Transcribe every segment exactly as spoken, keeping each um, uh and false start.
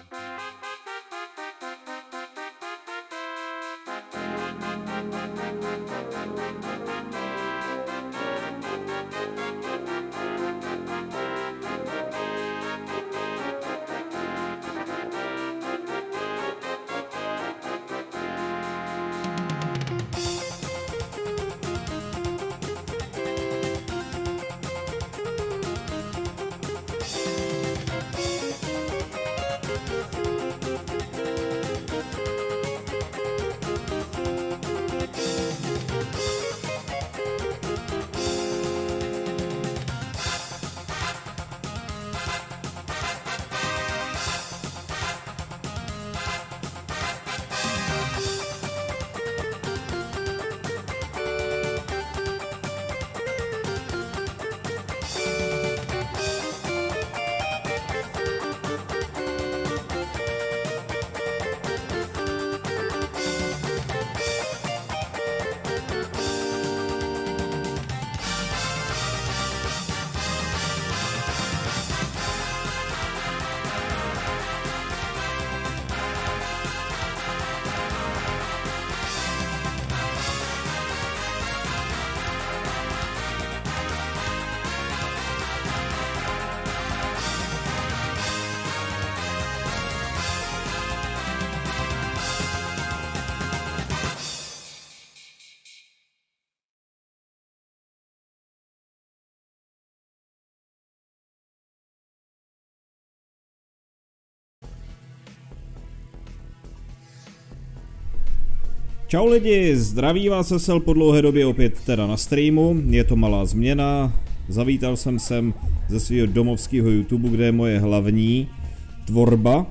Čau lidi, zdraví vás Esel po dlouhé době opět teda na streamu, je to malá změna, zavítal jsem sem ze svého domovského YouTube, kde je moje hlavní tvorba.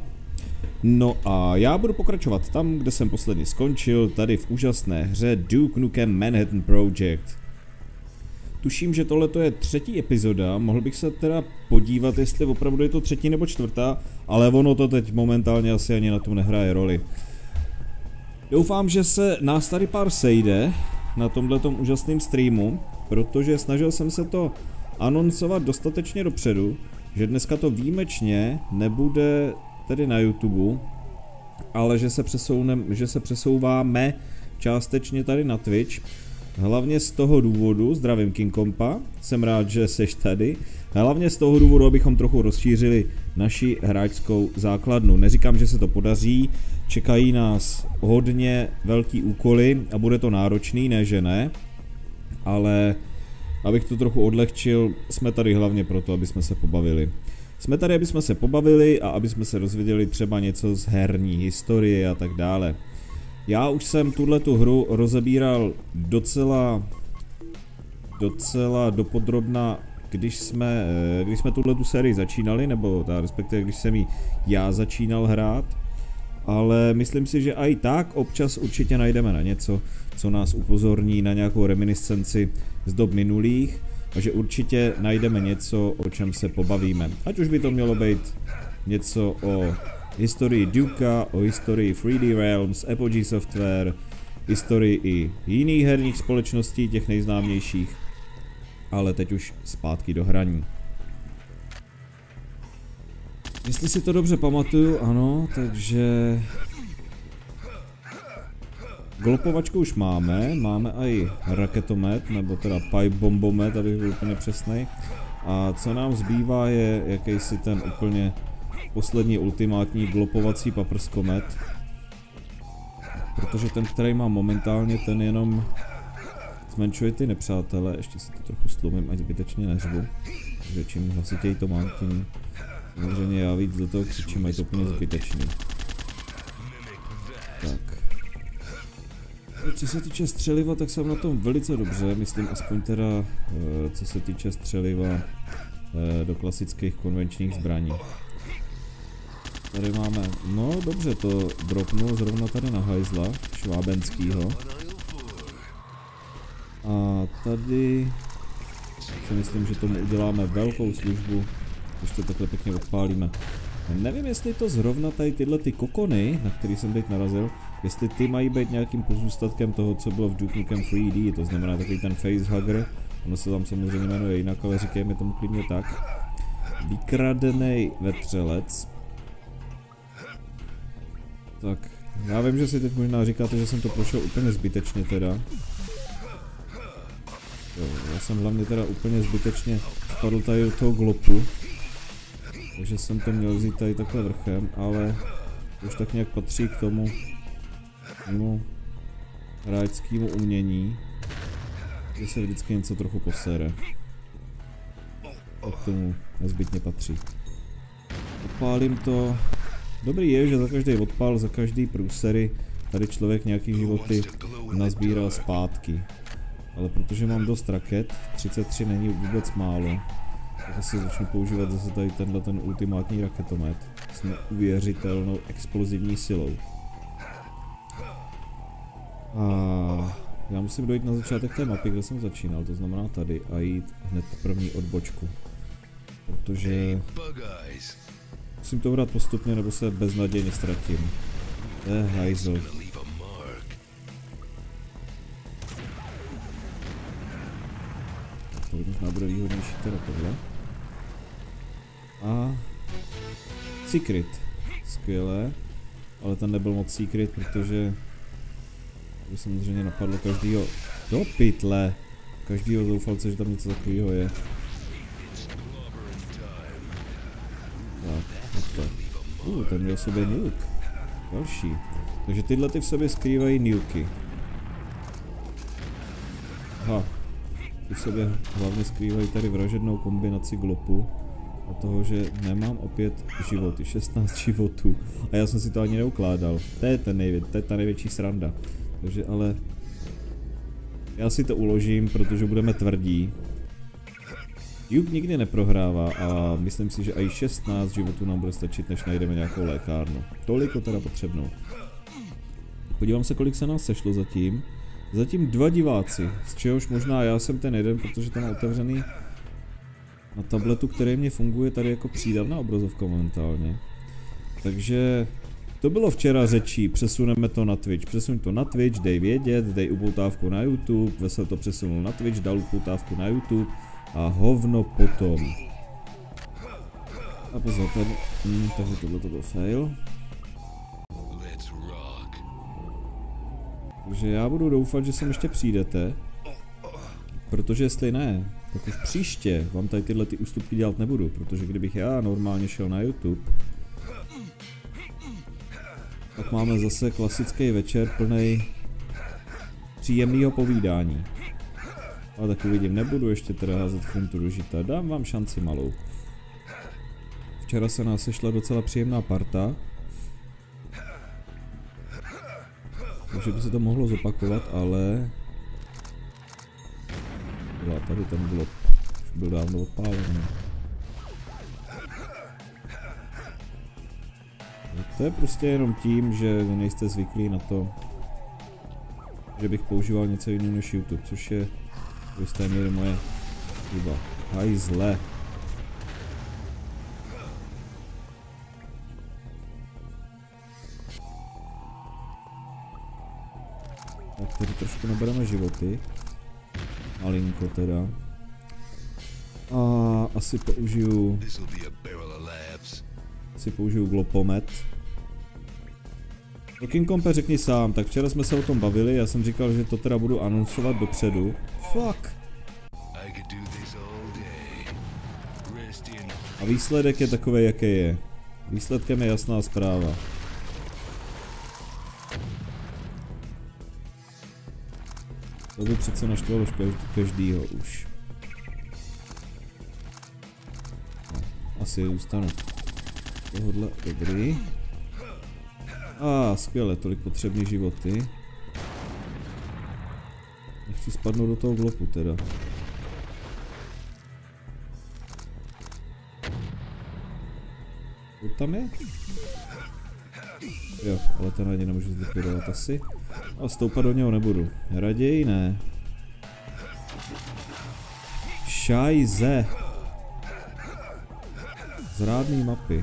No a já budu pokračovat tam, kde jsem posledně skončil, tady v úžasné hře Duke Nukem Manhattan Project. Tuším, že tohle je třetí epizoda, mohl bych se teda podívat, jestli opravdu je to třetí nebo čtvrtá, ale ono to teď momentálně asi ani na tom nehraje roli. Doufám, že se nás tady pár sejde na tomhletom úžasném streamu, protože snažil jsem se to anoncovat dostatečně dopředu, že dneska to výjimečně nebude tedy na YouTube, ale že se, že se přesouváme částečně tady na Twitch. Hlavně z toho důvodu, zdravím King Kompa, jsem rád, že seš tady. Hlavně z toho důvodu, abychom trochu rozšířili naši hráčskou základnu. Neříkám, že se to podaří, čekají nás hodně velký úkoly a bude to náročný, ne že ne. Ale abych to trochu odlehčil, jsme tady hlavně proto, aby jsme se pobavili. Jsme tady, aby jsme se pobavili a aby jsme se dozvěděli třeba něco z herní historie a tak dále. Já už jsem tuhletu hru rozebíral docela, docela dopodrobna, když jsme, když jsme tuhletu sérii začínali, nebo ta, respektive když jsem ji já začínal hrát. Ale myslím si, že i tak občas určitě najdeme na něco, co nás upozorní na nějakou reminiscenci z dob minulých. A že určitě najdeme něco, o čem se pobavíme. Ať už by to mělo být něco o historii Dukea, o historii tři dé Realms, Apogee Software, historii i jiných herních společností, těch nejznámějších. Ale teď už zpátky do hraní. Jestli si to dobře pamatuju, ano, takže... Glopovačku už máme, máme i raketomet, nebo teda pipe bombomet, abych byl úplně přesnej. A co nám zbývá je jakýsi ten úplně poslední ultimátní glopovací paprskomet. Protože ten, který mám momentálně, ten jenom zmenšuje ty nepřátele, ještě si to trochu stlumím, ať zbytečně neřvu. Takže čím hlasitěji to mám, tím samozřejmě já víc do toho křičím, ať to úplně zbytečný. Tak. Co se týče střeliva, tak jsem na tom velice dobře, myslím aspoň teda, co se týče střeliva do klasických konvenčních zbraní. Tady máme, no dobře, to dropnu zrovna tady na hajzla švábenskýho. A tady si myslím, že tomu uděláme velkou službu, když to takhle pěkně odpálíme. Nevím, jestli to zrovna tady tyhle ty kokony, na který jsem teď narazil, jestli ty mají být nějakým pozůstatkem toho, co bylo v Duke Nukem tři dé, to znamená takový ten facehugger, ono se tam samozřejmě jmenuje jinak, ale říkejme tomu klidně tak. Vykradený vetřelec. Tak, já vím, že si teď možná říkáte, že jsem to prošel úplně zbytečně teda. Jo, já jsem hlavně teda úplně zbytečně spadl tady do toho glopu. Takže jsem to měl vzít tady takhle vrchem, ale už tak nějak patří k tomu mimo hráčskému umění, že se vždycky něco trochu posere. To k tomu nezbytně patří. Odpálím to. Dobrý je, že za každý odpál, za každý průsery tady člověk nějaký životy nazbíral zpátky. Ale protože mám dost raket, třicet tři není vůbec málo, tak asi začnu používat zase tady tenhle ten ultimátní raketomet s neuvěřitelnou explozivní silou. A já musím dojít na začátek té mapy, kde jsem začínal, to znamená tady, a jít hned první odbočku. Protože musím to brát postupně, nebo se beznadějně ztratím. To je hajzl. To možná bude výhodnější teda tohle. A secret. Skvělé. Ale ten nebyl moc secret, protože by samozřejmě napadlo každýho do pytle. Každýho zoufalce, že tam něco takového je. Tak, to. Uh, ten měl v sobě nuke. Další. Takže tyhle ty v sobě skrývají nuky. Aha. Ty v sobě hlavně skrývají tady vražednou kombinaci glopu a toho, že nemám opět životy, šestnáct životů. A já jsem si to ani neukládal. To je, ten nejvě, to je ta největší sranda. Takže ale já si to uložím, protože budeme tvrdí. Duke nikdy neprohrává a myslím si, že i šestnáct životů nám bude stačit, než najdeme nějakou lékárnu. Toliko teda potřebnou. Podívám se, kolik se nás sešlo zatím. Zatím dva diváci, z čehož možná já jsem ten jeden, protože tam je otevřený na tabletu, který mě funguje tady jako přídavná obrazovka momentálně. Takže to bylo včera řečí, přesuneme to na Twitch, přesuň to na Twitch, dej vědět, dej upoutávku na YouTube, Vesel to přesunul na Twitch, dal upoutávku na YouTube a hovno potom. A pozor, tady, hm, takže tohle to byl fail. Takže já budu doufat, že sem ještě přijdete, protože jestli ne, tak už příště vám tady tyhle ty ústupky dělat nebudu, protože kdybych já normálně šel na YouTube, tak máme zase klasický večer plnej příjemného povídání. Ale tak uvidím, nebudu ještě teda házet flintu do žita, dám vám šanci malou. Včera se nás sešla docela příjemná parta. Takže by se to mohlo zopakovat, ale byla tady ten blok, už byl dávno odpálený. To je prostě jenom tím, že vy nejste zvyklí na to, že bych používal něco jiného než YouTube, což je v jisté míry moje chyba. Hajzle. Tak tady trošku nabereme životy. Malinko teda. A asi použiju... Asi použiju glopomet. King Kompe, řekni sám, tak včera jsme se o tom bavili, já jsem říkal, že to teda budu anoncovat dopředu. Fuck! A výsledek je takový, jaký je. Výsledkem je jasná zpráva. To by přece naštvalo každýho už. No, asi zůstanu. Tohodle dobrý. A ah, skvěle, tolik potřebný životy. Nechci spadnout do toho glopu teda. Co tam je? Jo, ale ten ani nemůžu zlikvidovat asi. A stoupat do něho nebudu. Raději ne. Šajze. Zrádný mapy.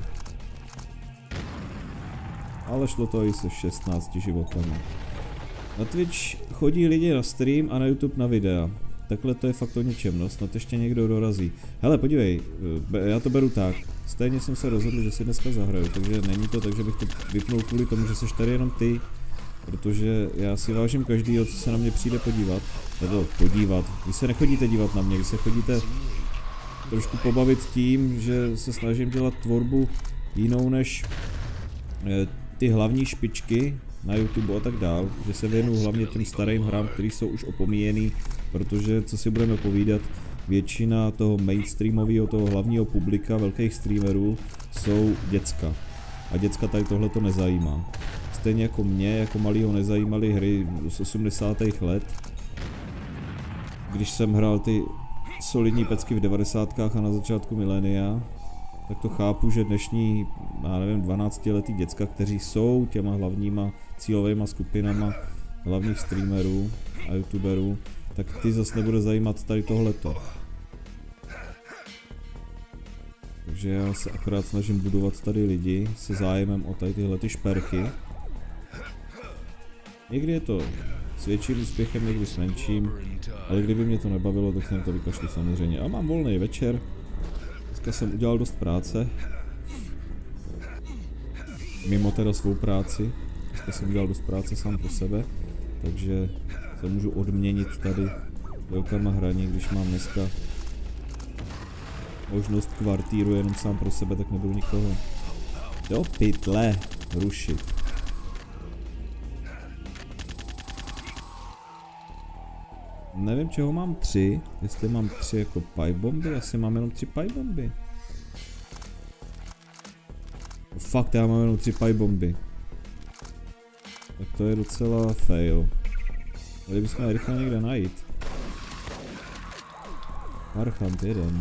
Ale šlo to i se šestnácti životami. Na Twitch chodí lidi na stream a na YouTube na videa. takhle to je fakt o ničem, no, snad ještě někdo dorazí. Hele, podívej, já to beru tak, stejně jsem se rozhodl, že si dneska zahraju, takže není to tak, že bych to vypnul kvůli tomu, že seš tady jenom ty, protože já si vážím každýho, co se na mě přijde podívat, nebo podívat, vy se nechodíte dívat na mě, vy se chodíte trošku pobavit tím, že se snažím dělat tvorbu jinou než eh, ty hlavní špičky na YouTube a tak dál, že se věnuju hlavně těm starým hrám, které jsou už opomíjený, protože co si budeme povídat, většina toho mainstreamového, toho hlavního publika, velkých streamerů, jsou děcka. A děcka tady tohle to nezajímá. Stejně jako mě, jako malýho nezajímaly hry z osmdesátých let, když jsem hrál ty solidní pecky v devadesátkách a na začátku milénia, tak to chápu, že dnešní, já nevím, dvanáctiletí děcka, kteří jsou těma hlavníma cílovými skupinama hlavních streamerů a youtuberů, tak ty zase nebude zajímat tady tohleto. Takže já se akorát snažím budovat tady lidi se zájemem o tady tyhle ty šperky. Někdy je to s větším úspěchem, někdy s menším, ale kdyby mě to nebavilo, tak jsem to vykašlu samozřejmě. A mám volný večer, dneska jsem udělal dost práce, mimo teda svou práci, dneska jsem udělal dost práce sám pro sebe, takže se můžu odměnit tady velkama hraní, když mám dneska možnost kvartíru jenom sám pro sebe, tak nebudu nikoho do pytle rušit. Nevím, čeho mám tři, jestli mám tři jako pipe bomby, asi mám jenom tři pipe bomby. No fakt, já mám jenom tři pipe bomby. Tak to je docela fail. Měli bychom je rychle někde najít. Archant jeden.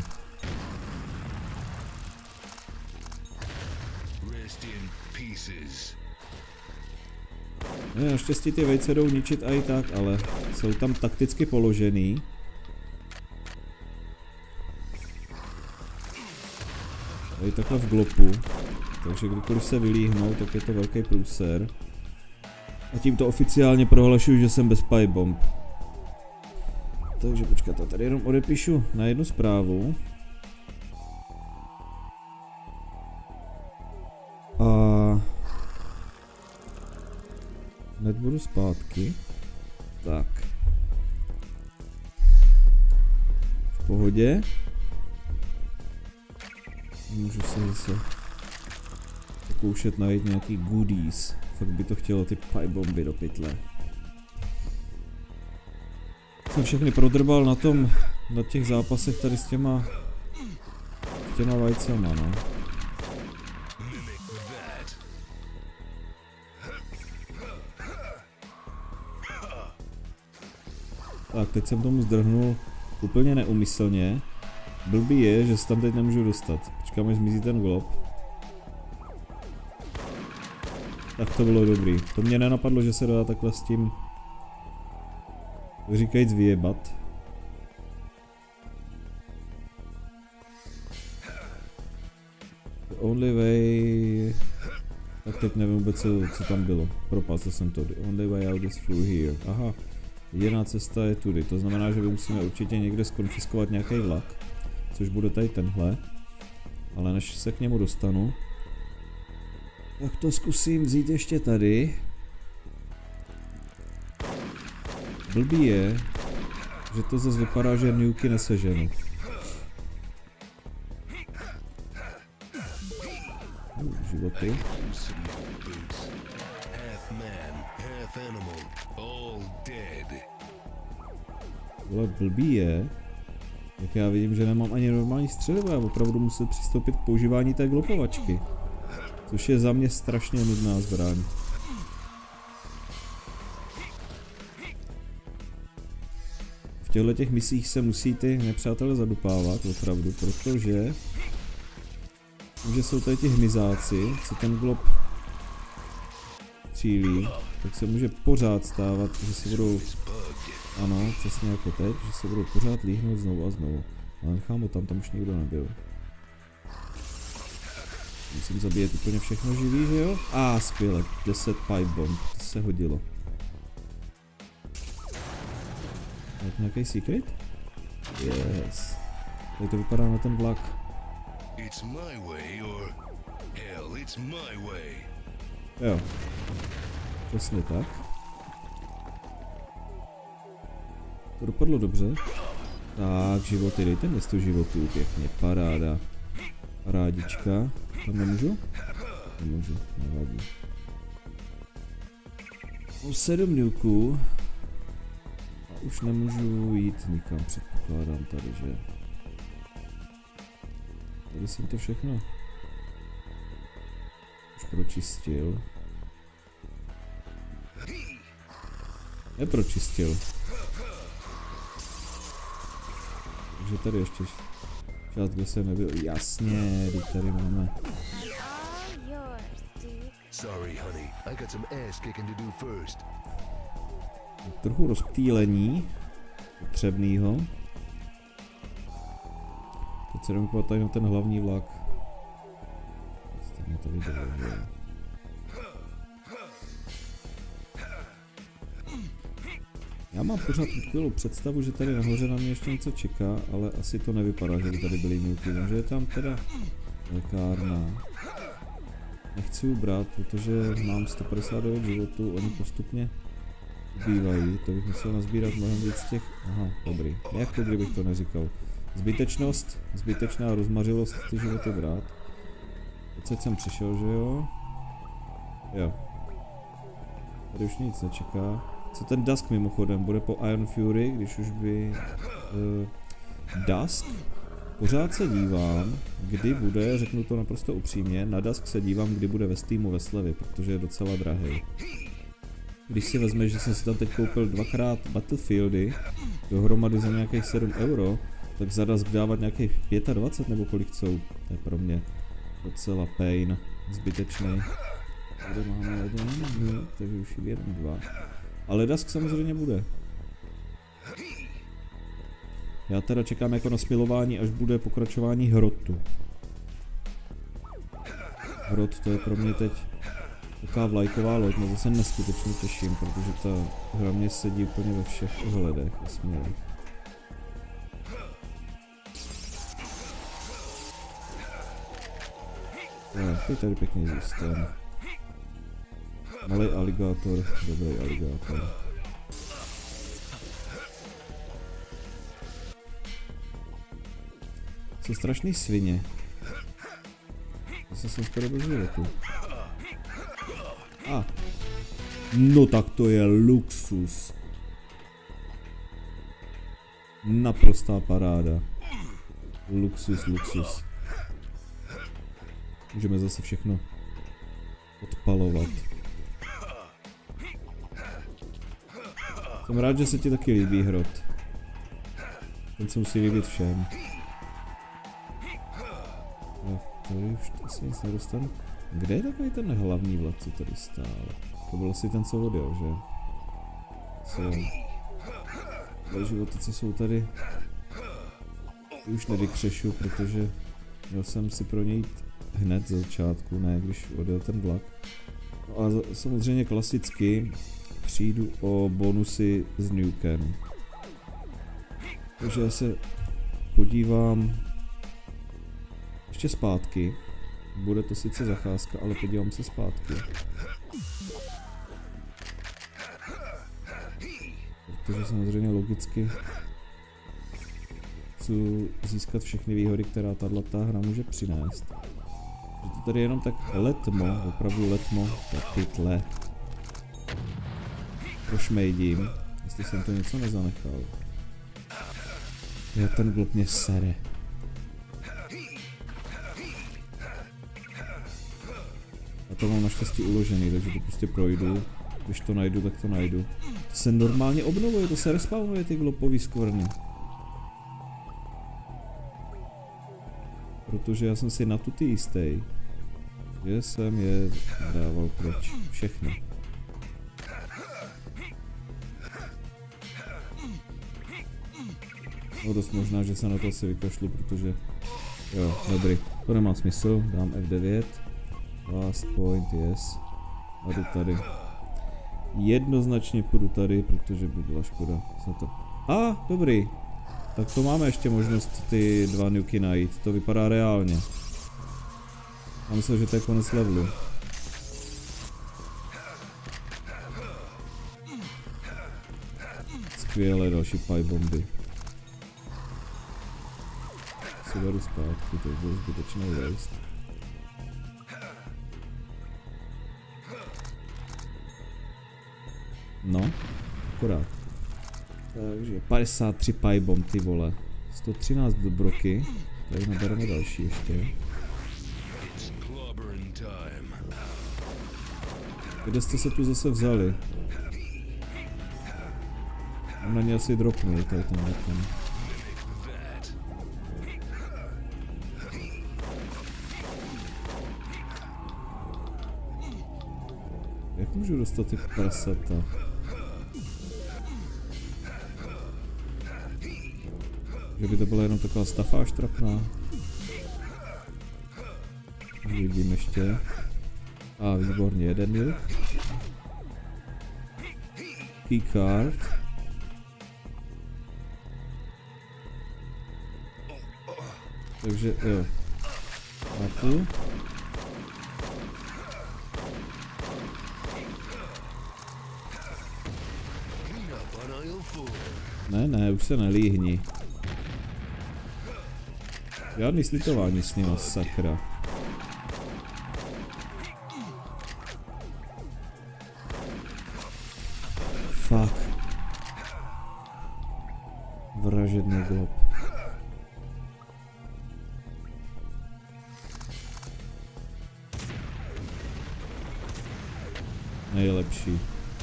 Ne, naštěstí ty vejce jdou ničit a i tak, ale jsou tam takticky položený. Tady takhle v glopu, takže kdykoliv se vylíhnou, tak je to velký průser. A tímto oficiálně prohlašuju, že jsem bez pipe bomb. Takže počkat, tady jenom odepíšu na jednu zprávu. A hned budu zpátky. Tak. V pohodě. Můžu se zase pokoušet najít nějaký goodies. Fakt by to chtělo ty pipe bomby do pytle. Jsem všechny prodrbal na tom, na těch zápasech tady s těma, s těma vajcema, no. Tak, teď jsem tomu zdrhnul úplně neumyslně. Blbý je, že se tam teď nemůžu dostat. Počkám, až zmizí ten glob. Tak to bylo dobrý. To mě nenapadlo, že se dá takhle s tím říkajíc vyjebat. The only way... Tak teď nevím vůbec, co, co tam bylo. Propásl jsem to. The only way out is through here. Aha. Jediná cesta je tudy. To znamená, že musíme určitě někde skonfiskovat nějaký vlak. Což bude tady tenhle. Ale než se k němu dostanu, tak to zkusím vzít ještě tady. Blbý je, že to zase vypadá, že nuky neseženu. Uh, životy. Ale blbý je, jak já vidím, že nemám ani normální střelivo, já opravdu musím přistoupit k používání té glopovačky. Což je za mě strašně nudná zbraň. V těchto těch misích se musí ty nepřátelé zadupávat, opravdu, protože že jsou tady ti hmyzáci, co ten glob cílí, tak se může pořád stávat, že si budou, ano, přesně jako teď, že se budou pořád líhnout znovu a znovu. Ale nechám ho tam, tam už nikdo nebyl. Musím zabíjet úplně všechno živý, že jo? A ah, skvěle, deset pipe bomb, to se hodilo. Tak nějaký secret? Yes. Tady to vypadá na ten vlak. It's my way or hell, it's my way. Jo. Přesně tak. To dopadlo dobře. Tak, životy, dejte mi sto životů, pěkně, paráda. Parádička. Tam nemůžu? Nemůžu, nevadí. Mám sedm nuků. A už nemůžu jít nikam, předpokládám tady, že? Tady jsem to všechno už pročistil. Nepročistil. Takže tady ještě žádný se nebyl. Jasně, teď tady máme. Sorry, honey. I got some ass kicking to do first. Trochu rozptýlení potřebnýho. Teď se jdeme podívat tady na ten hlavní vlak. Stejně tady dole. Já mám pořád takovou představu, že tady nahoře na mě ještě něco čeká, ale asi to nevypadá, že by tady byly milky. Že je tam teda lékárna. Nechci ubrat, protože mám sto padesát devět životů, oni postupně ubývají, to bych musel nazbírat mnohem víc těch. Aha, dobrý, jako kdybych to neříkal. Zbytečnost, zbytečná rozmařilost ty životy brát. Teď jsem přišel, že jo? Jo. Tady už nic nečeká. Co ten Dusk mimochodem, bude po Iron Fury, když už by... Uh, Dusk? Pořád se dívám, kdy bude, řeknu to naprosto upřímně, na Dusk se dívám, kdy bude ve Steamu ve slevě, protože je docela drahý. Když si vezme, že jsem si tam teď koupil dvakrát Battlefieldy, dohromady za nějakých sedm euro, tak za Dusk dávat nějakých dvacet pět nebo kolik jsou, to je pro mě docela pain, zbytečný. Tady máme jeden, takže už je jeden, dva. Ale Dusk samozřejmě bude. Já teda čekám jako na smilování, až bude pokračování Hrotu. Hrot to je pro mě teď taková vlajková loď, no to se neskutečně těším, protože ta hra mě sedí úplně ve všech ohledech a směrech. No, ty tady pěkně zůstan. Malý aligátor, dobrý aligátor. Jsou strašný svině. Zase jsem skoro bez životu. A. No tak to je luxus. Naprostá paráda. Luxus, luxus. Můžeme zase všechno odpalovat. Jsem rád, že se ti taky líbí Hrot. Ten se musí líbit všem. No, tady už asi nic nedostanu. Kde je takový ten hlavní vlak, co tady stál? To byl asi ten, co odjel, že? Co? Tady životy, co jsou tady. Už nevykřešu, protože měl jsem si pro něj jít hned ze začátku, ne když odjel ten vlak. No a samozřejmě klasicky přijdu o bonusy s Nukem. Takže já se podívám ještě zpátky. Bude to sice zacházka, ale podívám se zpátky. Protože samozřejmě logicky chci získat všechny výhody, která tato hra může přinést. Že to tady jenom tak letmo, opravdu letmo, tak pytle. Prošmejdím, jestli jsem to něco nezanechal. Jo, ten glob mě sere. A to mám naštěstí uložený, takže to prostě projdu. Když to najdu, tak to najdu. To se normálně obnovuje, to se respawnuje ty glopový skvrny. Protože já jsem si na tuty jistý, že jsem je dával pryč. Všechno. No dost možná, že se na to asi vykašlu, protože... Jo, dobrý. To nemá smysl, dám F devět. Last point, yes. A jdu tady. Jednoznačně půjdu tady, protože by byla škoda za to. A, dobrý. Tak to máme ještě možnost ty dva nuky najít, to vypadá reálně. A myslím, že to je konec levelu. Skvěle, další pipe bomby. Si beru zpátky, to byl zbytečný waste. No, akorát. Takže padesát tři pipe bomb, ty vole. sto třináct do broky. Tady nabereme další ještě. Kde jste se tu zase vzali? On na ně asi dropnul, tady ten weapon. Jak můžu dostat ty prasata? Že by to byla jenom taková stafáž trapná. Vidím ještě. A výborně, jeden milk. Keycard. Takže jo. A tu. Ne, ne, už se nelíhni. Žádný slitování s ním, sakra. Fuck. Vražedný glob. Nejlepší.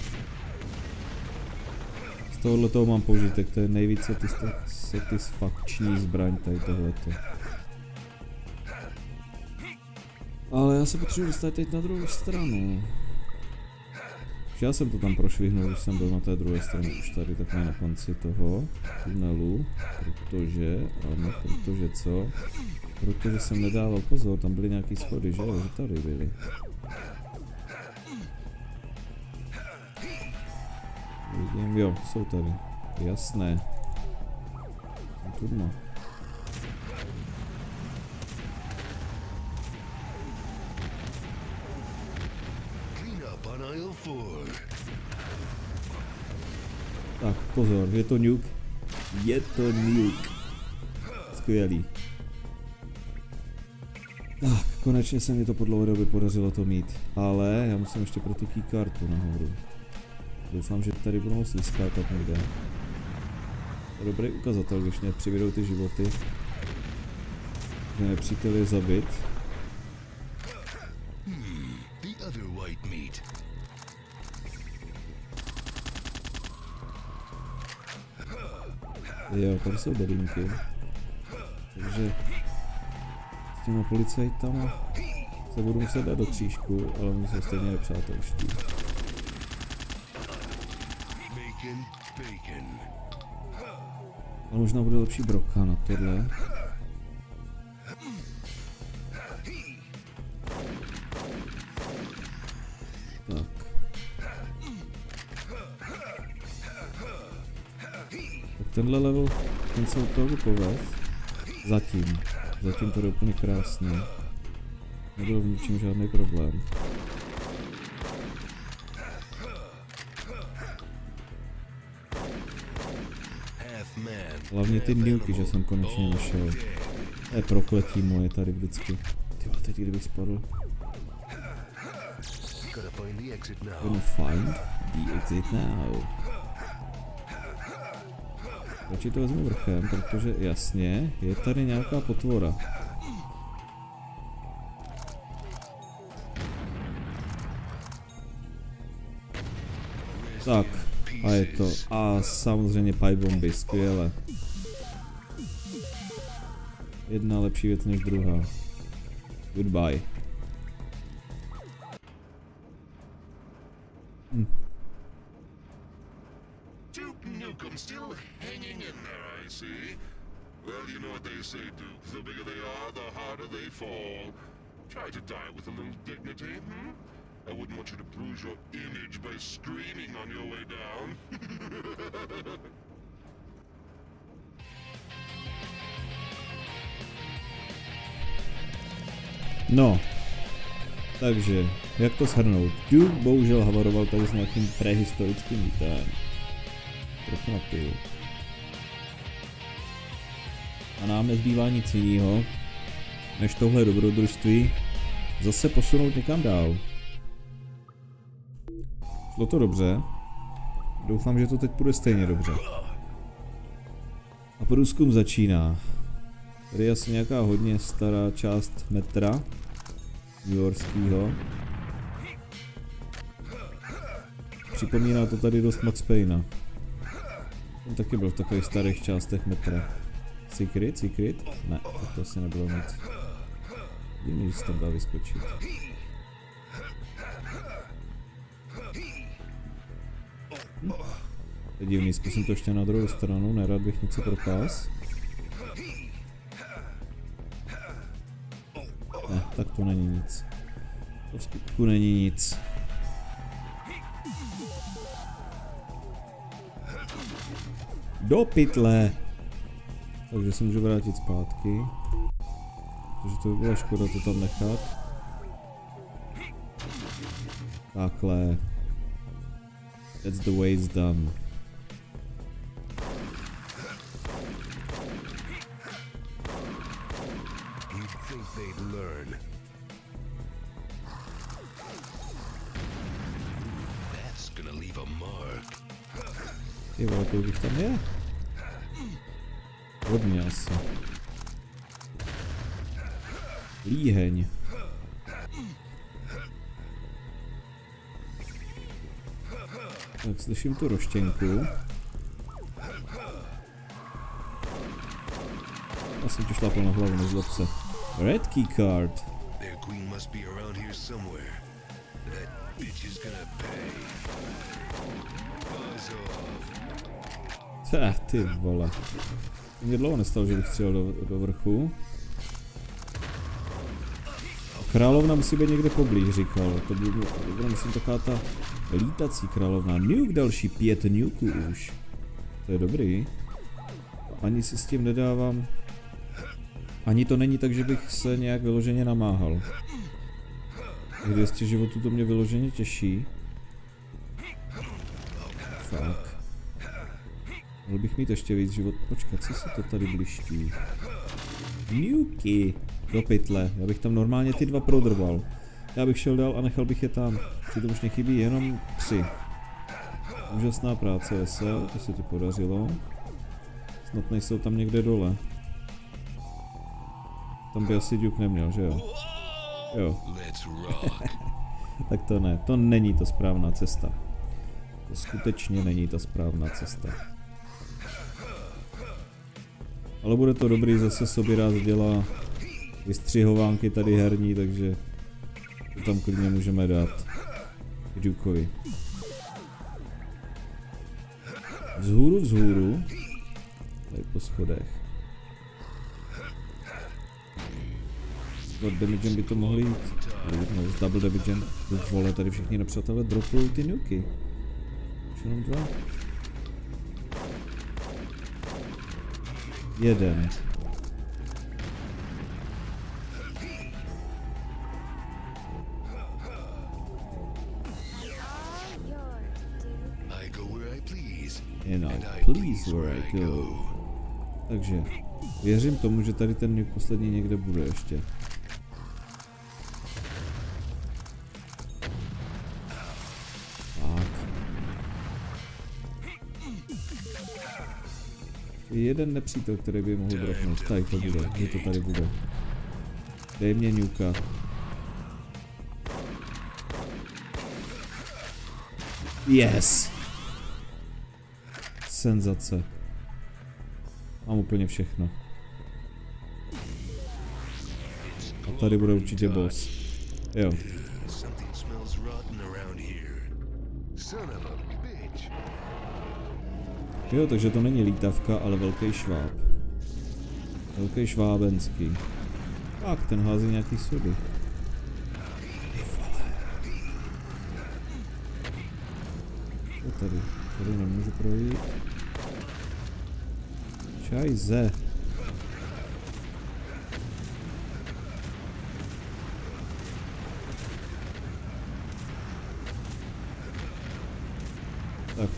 Z tohohle toho mám použitek, to je nejvíce satisfakční zbraň tady tohleto. Ale já se potřebuji dostat teď na druhou stranu. Já jsem to tam prošvihnul, když jsem byl na té druhé straně, už tady takhle na konci toho tunelu, protože, ano, protože co? Protože jsem nedával pozor, tam byly nějaký schody, že jo, že tady byly. Vidím, jo, jsou tady, jasné. Tudno. Tak, pozor, je to nuke. Je to nuke. Skvělý. Tak, konečně se mi to po dlouhé době podařilo to mít. Ale já musím ještě pro tu keykartu nahoru. Doufám, že tady budu moct vyskákat někde. To je dobrý ukazatel, když mě přivedou ty životy. Že nepřítel je zabit. Jo, tady jsou bedínky. Takže s těma policajtama se budu muset dát do křížku, ale oni jsou stejně nepřátelští. Ale možná bude lepší broka na tohle. Tak. Tak tenhle level, ten se opravdu poved. Zatím. Zatím to jde úplně krásně. Nebyl v ničem žádný problém. Hlavně ty nuky, že jsem konečně našel. To je prokletí moje tady vždycky. Tyjo, teď kdybych spadl. Gonna find the exit now. Radši to vezmu vrchem, protože jasně, je tady nějaká potvora. Tak, a je to. A samozřejmě pipe bomby, skvěle. Jedna lepší věc než druhá. Goodbye. Hm. Duke Nukem still hanging in there, I see. Well, you know what they say, Duke. The bigger they are, the harder they fall. Try to die with a little dignity, hmm? I wouldn't want you to bruise your image by screaming on your way down. No. Takže, jak to shrnout? Duke bohužel havaroval tady s nějakým prehistorickým lítem. Trochu napiju. A nám nezbývá nic jiného, než tohle dobrodružství zase posunout někam dál. Šlo to dobře. Doufám, že to teď půjde stejně dobře. A průzkum začíná. Tady je asi nějaká hodně stará část metra newyorského. Připomíná to tady dost Max Payna. On taky byl v takových starých částech metra. Secret? Secret? Ne, to asi nebylo nic. Jiný, že se tam dá vyskočit. Hm. To je divný, zkusím to ještě na druhou stranu, nerad bych něco propás. Ne, tak to není nic. To v skutku není nic. Do pytle! Takže se můžu vrátit zpátky. Protože to by byla škoda to tam nechat. Takhle. That's the way it's done. Ty vole, kolik tam je? Hodně asi. Líheň. Tak slyším tu roštěnku. Já jsem ti šlápal na hlavu, nezlob se. Red key card. Tch, ty vole. Mě dlouho nestalo, že bych střelil do, do vrchu. Královna musí být někde poblíž, říkal. To by bylo, myslím, taková ta lítací královna. Nuke, další pět nuků už. To je dobrý. Ani si s tím nedávám. Ani to není tak, že bych se nějak vyloženě namáhal. dvě stě životů to mě vyloženě těší. Fakt. Mohl bych mít ještě víc život. Počkat, co se to tady bliští? Nuky. Do pytle. Já bych tam normálně ty dva prodrval. Já bych šel dál a nechal bych je tam. Přitom už nechybí jenom tři. Úžasná práce, Vesel, to se ti podařilo. Snad nejsou tam někde dole. Tam by asi Duke neměl, že jo? Jo. Tak to ne, to není ta správná cesta. To skutečně není ta správná cesta. Ale bude to dobrý, zase sobě rád dělá vystřihovánky tady herní, takže to tam klidně můžeme dát k Dukeovi. Vzhůru, vzhůru. Tady po schodech. S damagem by to mohli jít. No, s double damagem. Už vole, tady všichni nepřátelé dropují ty nuky. Už jenom dva. Jeden. And I please where I go. Takže věřím tomu, že tady ten nuke poslední někde bude ještě. Tak. Jeden nepřítel, který by mohl dropnout. Tady to bude, že to tady bude. Dej mě nuka. Yes! Senzace. Mám úplně všechno. A tady bude určitě boss. Jo. Jo, takže to není lítavka, ale velký šváb. Velký švábenský. Tak, ten hází nějaký sudy. Co tady? Tady nemůžu projít. Šajze.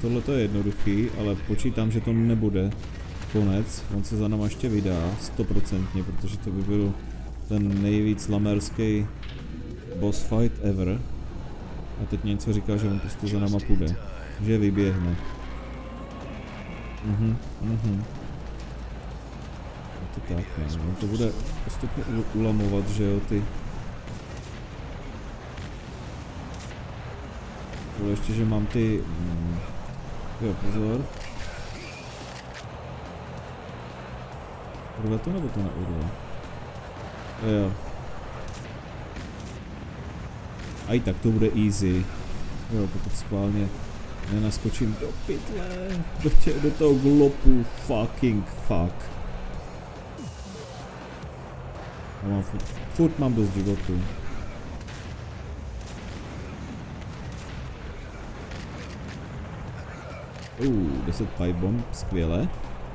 tohle to je jednoduchý, ale počítám, že to nebude konec. On se za náma ještě vydá, stoprocentně, protože to by byl ten nejvíc lamerský boss fight ever. A teď něco říká, že on prostě za náma půjde. Že vyběhne. Mhm, mhm. To tak, ne? On to bude postupně ulamovat, že jo, ty... Ale ještě, že mám ty... Mm, jo, pozor. Urve to nebo to neurve? Jo. A i tak to bude easy. Jo, pokud schválně nenaskočím do pytle, do, tě, do toho glopu, fucking fuck. A mám furt, furt mám dost životu. Uh, deset pipe bomb, skvěle.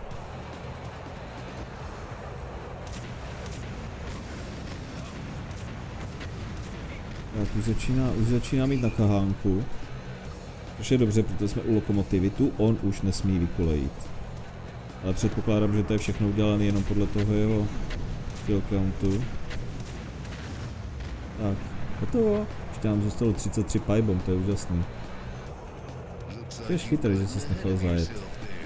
Tak už začíná, už začíná mít na kahánku. Což je dobře, protože jsme u lokomotivy, tu on už nesmí vykolejit. Ale předpokládám, že to je všechno udělané jenom podle toho jeho kill countu. Tak, hotovo. Ještě nám zůstalo třicet tři pipe bomb, to je úžasný. To je chytrý, že jsi nechal zajet.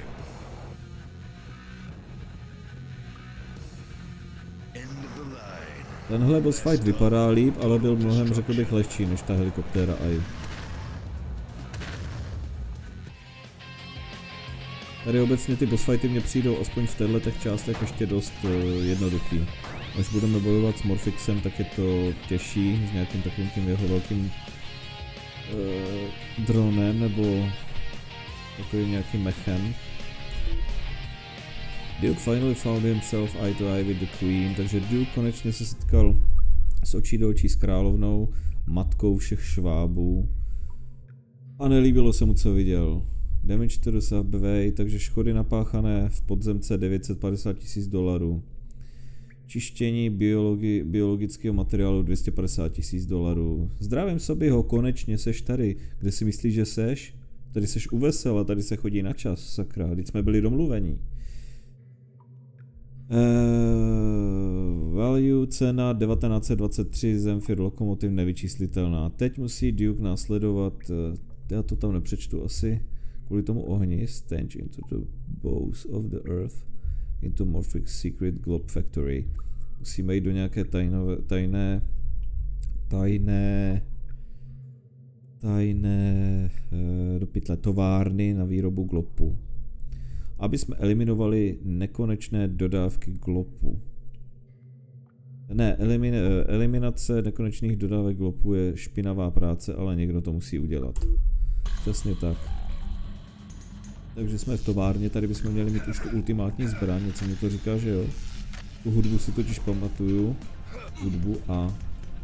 Tenhle boss fight vypadá líp, ale byl mnohem, řekl bych, lehčí než ta helikoptéra A I. Tady obecně ty boss fighty mně přijdou aspoň v těchto těch částech ještě dost uh, jednoduchý. Až budeme bojovat s Morfixem, tak je to těžší, s nějakým takovým tím jeho velkým uh, dronem nebo takovým nějakým mechem. Duke finally found himself eye to eye with the queen, takže Duke konečně se setkal s očí do očí s královnou, matkou všech švábů. A nelíbilo se mu, co viděl. Damage to the subway, takže škody napáchané v podzemce devět set padesát tisíc dolarů. Čištění biologi, biologického materiálu dvě stě padesát tisíc dolarů. Zdravím sobě ho, konečně seš tady. Kde si myslíš, že seš? Tady seš u vesela, tady se chodí na čas, sakra, teď jsme byli domluvení. Uh, value cena devatenáct set dvacet tři, Zemfir lokomotiv nevyčíslitelná. Teď musí Duke následovat, uh, já to tam nepřečtu asi, kvůli tomu ohni, stench into the bows of the earth, into Morphic's secret globe factory. Musíme jít do nějaké tajnové, tajné, tajné, tajné, uh, do pytle továrny na výrobu glopu. Aby jsme eliminovali nekonečné dodávky glopu. Ne, elimin, eliminace nekonečných dodávek glopu je špinavá práce, ale někdo to musí udělat. Přesně tak. Takže jsme v továrně, tady bychom měli mít už tu ultimátní zbraň, něco mi to říká, že jo. Tu hudbu si totiž pamatuju. Hudbu a...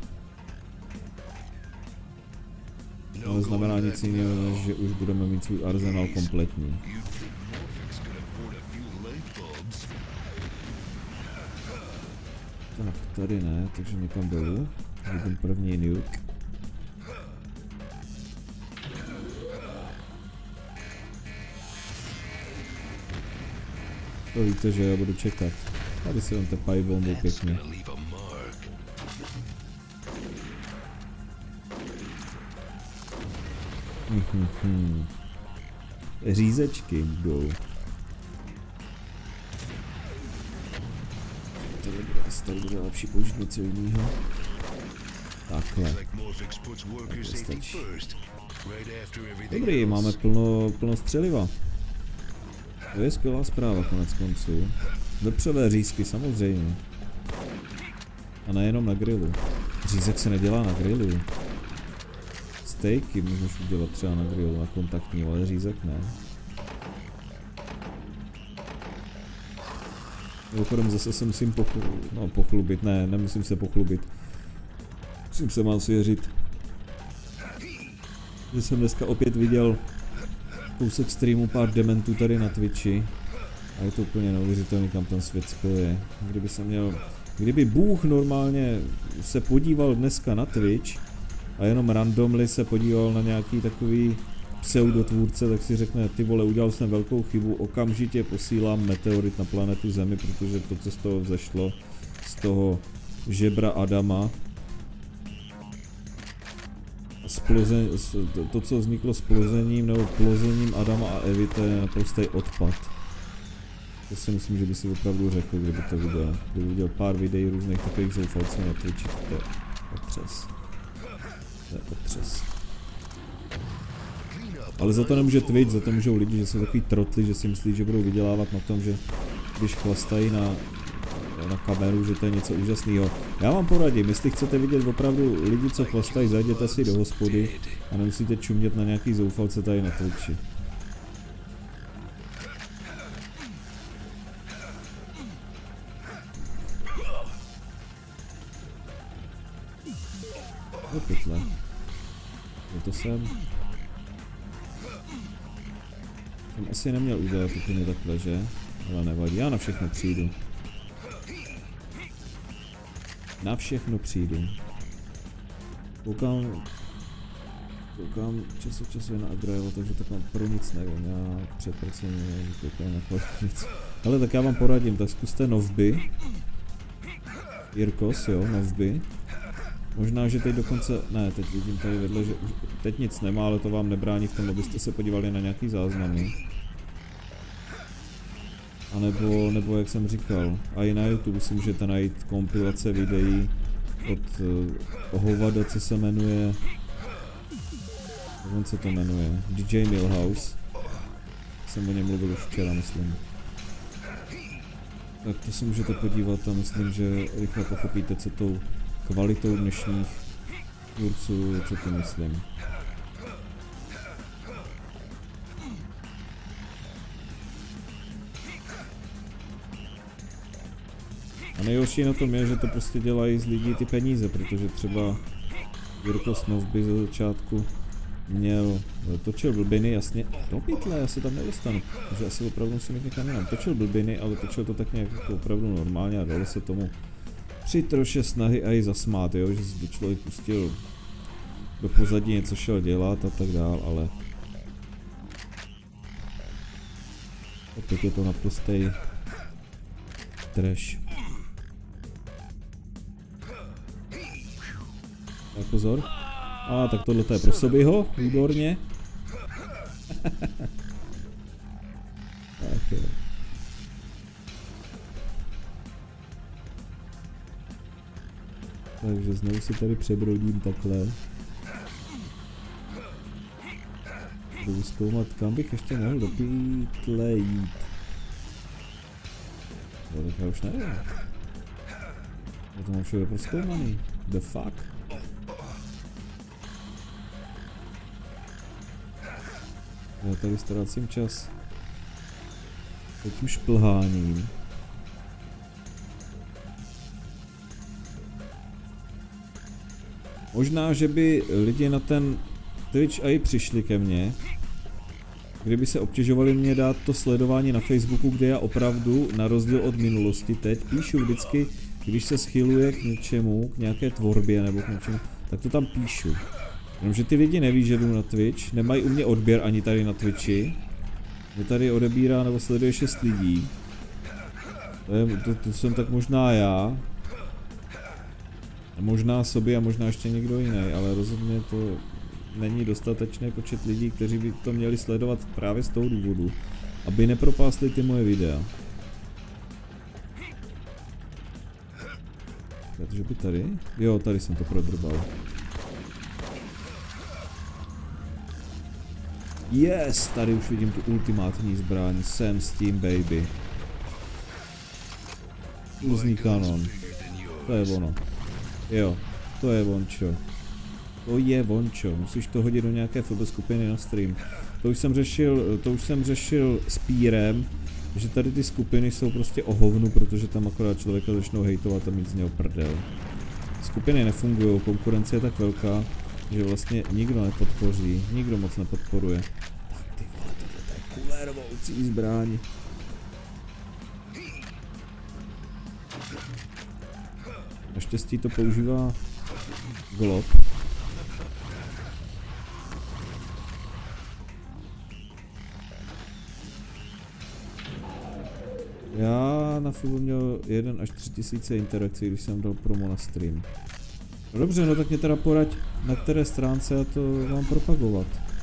Ale znamená nic jiného, než že už budeme mít svůj arzenál kompletní. Tak, tady ne, takže někam dolů. Vidím první nuke. To víte, že já budu čekat. Tady si on te pipe bombu pěkně. Hmm. Řízečky jdou. Tady bude, tady bude lepší použít něco jiného. Takhle. Takhle stačí. Dobrý, máme plno, plno střeliva. To je skvělá zpráva konec konců. Vepřové řízky, samozřejmě. A nejenom na grilu. Řízek se nedělá na grilu. Stejky můžeš udělat třeba na grilu, na kontaktní, ale řízek ne. Mimochodem zase se musím pochlubit, no pochlubit, ne, nemusím se pochlubit. Musím se vám svěřit, že jsem dneska opět viděl kousek streamu pár dementů tady na Twitchi. A je to úplně neuvěřitelný, kam ten svět spěje. Kdyby se měl, kdyby Bůh normálně se podíval dneska na Twitch a jenom randomly se podíval na nějaký takový pseudotvůrce, tak si řekne, ty vole, udělal jsem velkou chybu, okamžitě posílám meteorit na planetu Zemi, protože to, co z toho vzešlo, z toho žebra Adama, sploze, to, co vzniklo s plozením nebo plozením Adama a Evy, to je naprostý odpad. To si myslím, že by si opravdu řekl, kdyby to viděl. Kdyby viděl pár videí různých takových zoufalců na Twitchi, to je otřes. To je otřes. Ale za to nemůže Twitch, za to můžou lidi, že jsou takový trotli, že si myslí, že budou vydělávat na tom, že když chlastají na, na kameru, že to je něco úžasného. Já vám poradím, jestli chcete vidět opravdu lidi, co chlastají, zajděte si do hospody a nemusíte čumět na nějaký zoufalce tady na Twitchi. Do pytle. Je to sem. Jsem asi neměl udělat úplně takhle, že? Ale nevadí, já na všechno přijdu. Na všechno přijdu. Koukám... Koukám čas od času na Agraelo, takže tak vám pro nic nevím, já předpracuji, koukám na kvalitu. Ale tak já vám poradím, tak zkuste Novby. Jirkos, jo, Novby. Možná, že teď dokonce, ne, teď vidím tady vedle, že už teď nic nemá, ale to vám nebrání v tom, abyste se podívali na nějaký záznamy. A nebo, nebo jak jsem říkal, a i na YouTube si můžete najít kompilace videí od uh, hovada, co se jmenuje, jak se to jmenuje, D J Milhouse. Jsem o něm mluvil už včera, myslím. Tak to si můžete podívat a myslím, že rychle pochopíte, co tou kvalitou dnešních tvůrců, co to myslím. A nejhorší na tom je, že to prostě dělají z lidí ty peníze, protože třeba Jirko Snovby ze začátku měl, točil blbiny, jasně, do pytle, já se tam nedostanu, takže asi opravdu musím jít někam jinam. Točil blbiny, ale točil to tak nějak jako opravdu normálně a dalo se tomu při troše snahy a i zasmát, jo, že si člověk pustil do pozadí něco šel dělat a tak dál, ale opět je to naprostý trash. Tak pozor. A ah, tak tohle je pro Sobyho, výborně. Tak jo. Takže znovu si tady přebrodím takhle. Budu zkoumat, kam bych ještě mohl do pítle jít. No, tak já už nevím. Já to mám všude prozkoumaný. The fuck? Já tady ztrácím čas. Tím šplháním. Možná, že by lidi na ten Twitch i přišli ke mně, kdyby se obtěžovali mě dát to sledování na Facebooku, kde já opravdu, na rozdíl od minulosti teď, píšu vždycky, když se schyluje k něčemu, k nějaké tvorbě nebo k něčemu, tak to tam píšu. Jenomže ty lidi neví, že jdu na Twitch, nemají u mě odběr ani tady na Twitchi. Mě tady odebírá nebo sleduje šest lidí. To, je, to, to jsem tak možná já. A možná sobě a možná ještě někdo jiný, ale rozhodně to není dostatečný počet lidí, kteří by to měli sledovat právě z toho důvodu, aby nepropásli ty moje videa. Takže by tady? Jo, tady jsem to prodrbal. Yes, tady už vidím tu ultimátní zbraň, jsem s tím baby. Různý kanon. To je ono. Jo, to je vončo. To je vončo, musíš to hodit do nějaké F B skupiny na stream. To už jsem řešil, to už jsem řešil s Pírem, že tady ty skupiny jsou prostě o hovnu, protože tam akorát člověka začnou hejtovat a mít z něho prdel. Skupiny nefungují, konkurence je tak velká, že vlastně nikdo nepodpoří, nikdo moc nepodporuje. Tak ty vole, tohle je kulervoucí zbraň. Naštěstí to používá Glob. Já na filmu měl jeden až tři tisíce interakcí, když jsem dal promo na stream. No dobře, no tak mě teda poraď, na které stránce já to mám propagovat.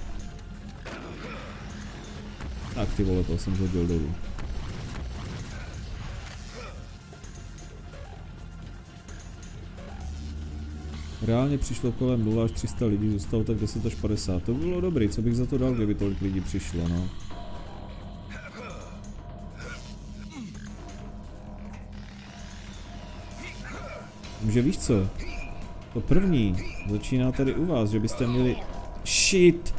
Tak ty vole, to jsem hodil dolů. Reálně přišlo kolem nula až tři sta lidí, zůstalo tak deset až padesát. To bylo dobrý, co bych za to dal, kdyby tolik lidí přišlo, no. Že víš co? To první začíná tady u vás, že byste měli... Shit!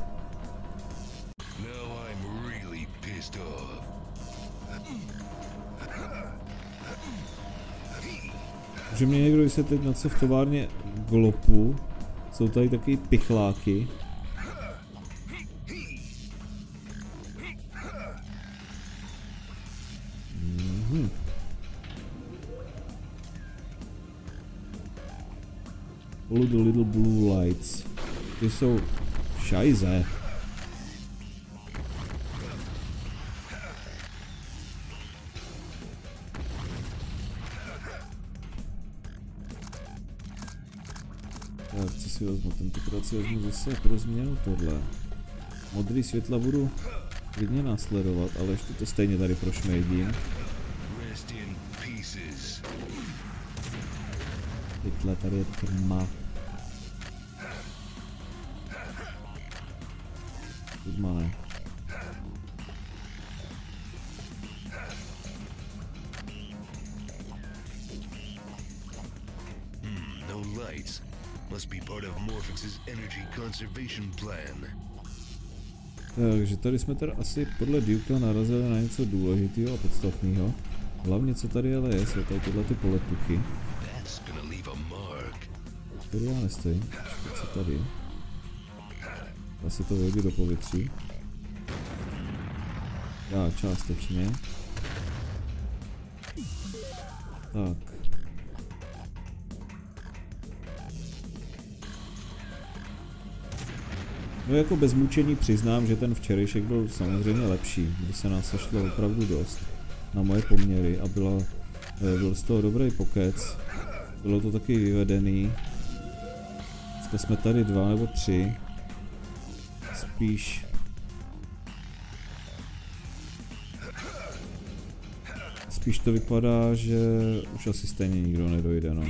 Že mě někdo vysvětlit, na co v továrně Glopu jsou tady takový pichláky. Mhm. Follow the little blue lights. Ty jsou šajze. Tak, co si vezmu? Tentokrát si vezmu zase pro změnu tohle. Modrý světla budu klidně následovat, ale ještě to stejně tady prošmejdím. Pytle, tady je tma. Tma ne. Hmm, no lights. Must be part of Morphix's energy conservation plan. Takže tady jsme teda asi podle Duka narazili na něco důležitého a podstatného. Hlavně co tady ale je, jsou tady tyhle ty poletuchy. Tady já nestojím. Počkej, co tady je? Dá se to vyhodit do povětří. Já částečně. Tak. No jako bez mučení přiznám, že ten včerejšek byl samozřejmě lepší, kdy se nás sešlo opravdu dost na moje poměry a byla, byl z toho dobrý pokec. Bylo to taky vyvedený. Dneska jsme tady dva nebo tři. Spíš... Spíš to vypadá, že už asi stejně nikdo nedojde, no.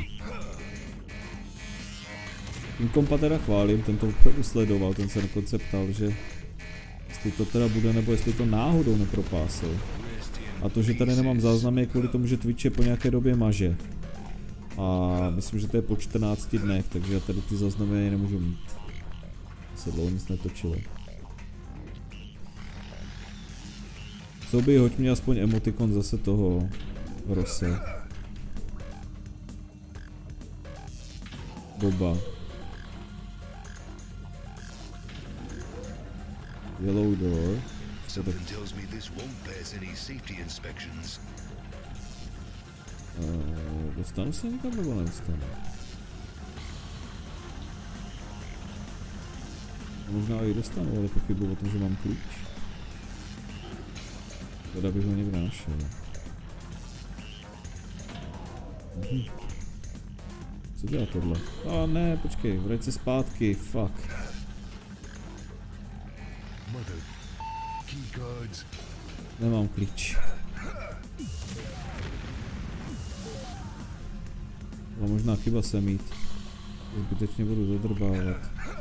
Tím kompa teda chválím, ten to usledoval, ten se dokonce ptal, že jestli to teda bude, nebo jestli to náhodou nepropásl. A to, že tady nemám záznamy, je kvůli tomu, že Twitch je po nějaké době maže. A myslím, že to je po čtrnácti dnech, takže já tady ty záznamy ani nemůžu mít. Se dlouho nic netočilo. Souběh, hoď mi aspoň emotikon zase toho Rose. Boba. Yellow door. Something tells me this won't pass any safety inspections. Uh, dostanu se někam nebo nedostanu? Možná i dostanu, ale pochybuji o tom, že mám klíč. Teda bych ho někde našel. Mhm. Co dělá tohle? A ne, počkej, vrať se zpátky, fuck. Nemám klíč. Ale možná chyba se mít. Zbytečně budu dodrbávat.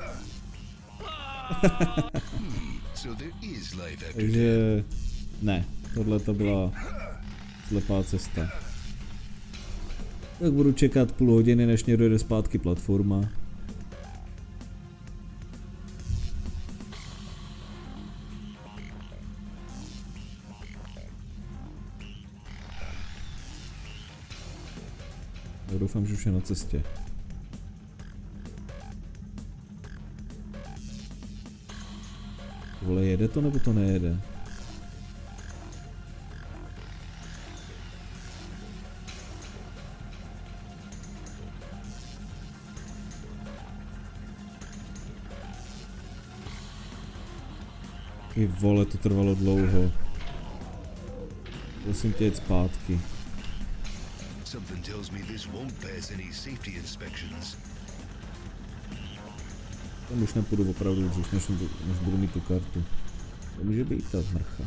Takže... Ne, tohle to byla slepá cesta. Tak budu čekat půl hodiny, než mě dojde zpátky platforma. Já doufám, že už je na cestě. Vole, jede to nebo to nejede? Ty vole, to trvalo dlouho. Prosím tě, jít zpátky. Something tells me this won't pass any safety inspections. Tam už nepůjdu opravdu dřív, než, než budu mít tu kartu. To může být ta zmrcha.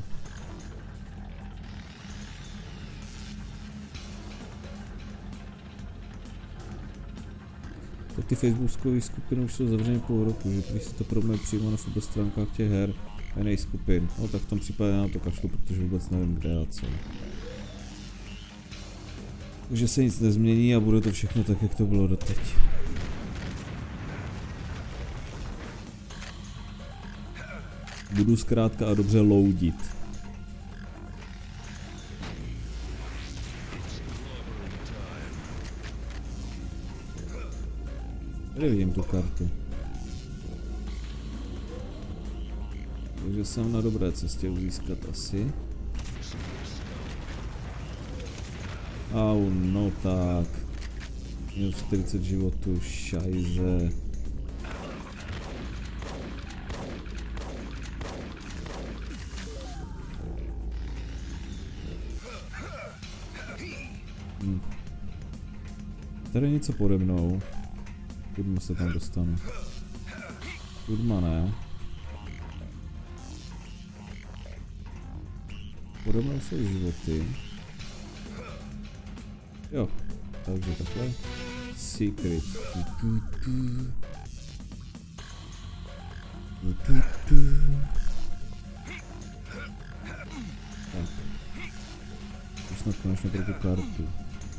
Tak ty facebookové skupiny už jsou zavřeny půl roku, že když se to promuje přímo na sebe stránkách těch her a jiných skupin. No tak v tom případě na to kašlu, protože vůbec nevím kde a co. Takže se nic nezmění a bude to všechno tak, jak to bylo doteď. Budu zkrátka a dobře loadit. Tady vidím tu kartu. Takže jsem na dobré cestě získat asi. Au, no tak. Měl čtyřicet životů, šajze. Hm. Tady je něco pode mnou. Tudma se tam dostanu. Tudma ne. Pode mnou jsou životy. Jo, takže takhle. Secret. Tu, tu, tu. Tu, tu, tu. Tak. Už snad konečně pro tu kartu.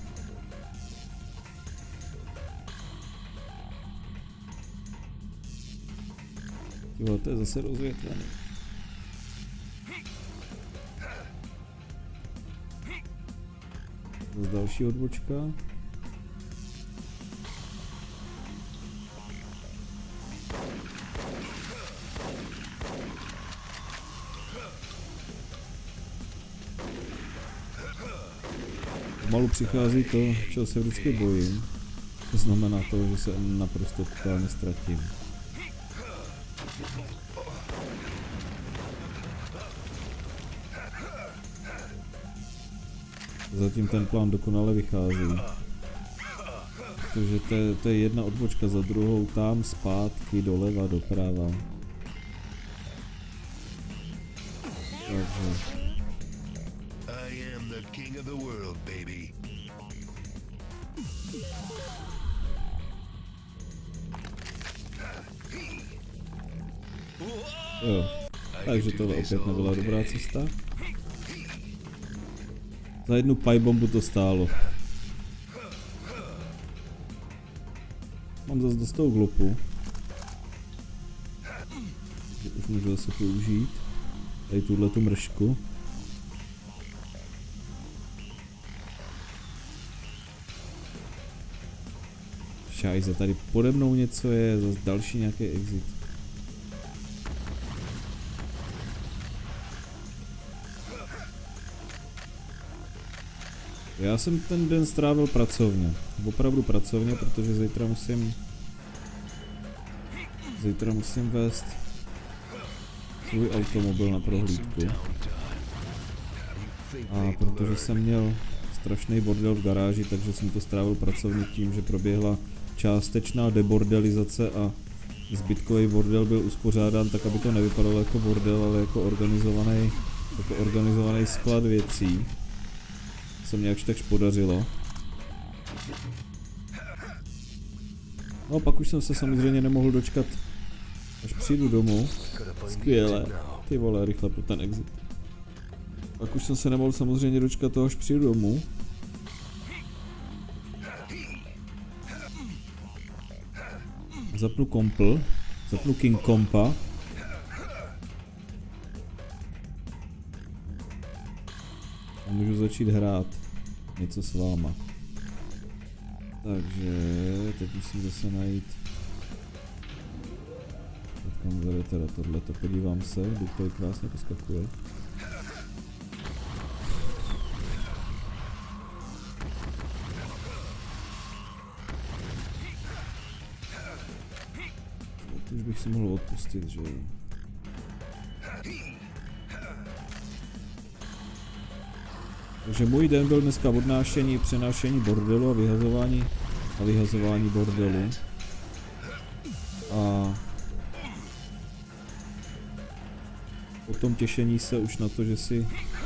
Jo, to je zase rozvětvený. Zase další odbočka. Pomalu přichází to, čeho se vždycky bojím. To znamená to, že se naprosto totálně ztratím. Zatím ten plán dokonale vychází. Protože to je, to je jedna odbočka za druhou, tam zpátky, doleva, doprava. Takže. I am the king of the world, baby. Jo. Takže tohle opět nebyla dobrá cesta. Za jednu pipe bombu to stálo. Mám zase dost toho glopu. Už můžu zase použít. Tady tuhle tu mršku. Šajze, tady pode mnou něco je, zase další nějaký exit. Já jsem ten den strávil pracovně, opravdu pracovně, protože zítra musím, zítra musím vést svůj automobil na prohlídku. A protože jsem měl strašný bordel v garáži, takže jsem to strávil pracovně tím, že proběhla částečná debordelizace a zbytkový bordel byl uspořádán tak, aby to nevypadalo jako bordel, ale jako organizovaný, jako organizovaný sklad věcí. Se mě jakž takž podařilo. No pak už jsem se samozřejmě nemohl dočkat, až přijdu domů. Skvěle. Ty vole, rychle pro ten exit. Pak už jsem se nemohl samozřejmě dočkat toho, až přijdu domů. Zapnu kompl. Zapnu King Kompa. A můžu začít hrát něco s váma. Takže teď musím zase najít. Kam vede teda tohleto, podívám se, když to krásně poskakuje. To už bych si mohl odpustit, že jo. Takže můj den byl dneska odnášení, přenášení bordelu a vyhazování a vyhazování bordelu. A potom těšení se už na to, že si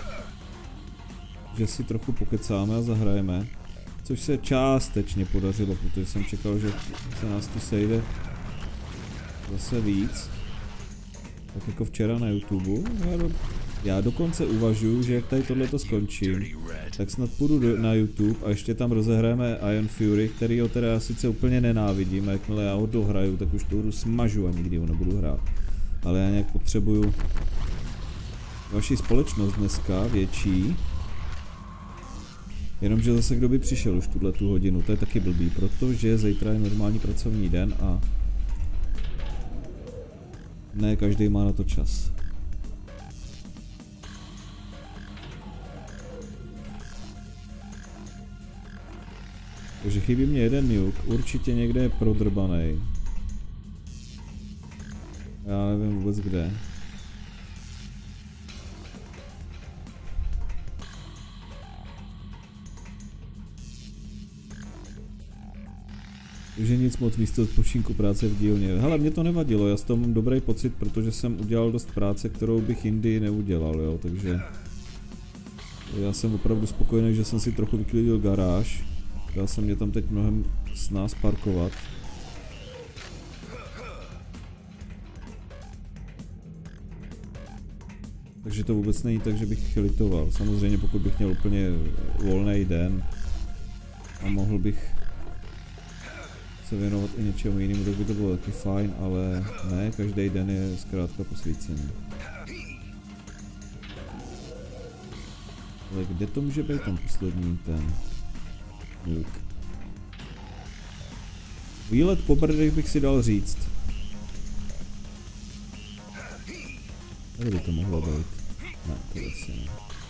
že si trochu pokecáme a zahrajeme. Což se částečně podařilo, protože jsem čekal, že se nás tu sejde zase víc. Tak jako včera na YouTube. Já, do, já dokonce uvažuji, že jak tady tohleto skončím, tak snad půjdu do, na YouTube a ještě tam rozehrajeme Iron Fury, který ho teda sice úplně nenávidím, a jakmile já ho dohraju, tak už tu hru smažu a nikdy ho nebudu hrát. Ale já nějak potřebuju vaši společnost dneska větší. Jenomže zase kdo by přišel už tuhle tu hodinu, to je taky blbý, protože zítra je normální pracovní den a ne každý má na to čas. Takže chybí mě jeden nuke, určitě někde je prodrbanej. Já nevím vůbec kde. Takže nic moc, místo odpočinku, práce v dílně. Hele, mě to nevadilo, já z toho mám dobrý pocit, protože jsem udělal dost práce, kterou bych jindy neudělal, jo, takže já jsem opravdu spokojený, že jsem si trochu vyklidil garáž. Dá se mě tam teď mnohem s nás parkovat. Takže to vůbec není tak, že bych litoval. Samozřejmě pokud bych měl úplně volný den a mohl bych se věnovat i něčemu jinému, tak by to bylo taky fajn, ale ne, každý den je zkrátka posvícený. Ale kde to může být ten poslední ten nuke? Výlet po brdech bych si dal říct. Tady by to mohlo být. Ne, to asi ne.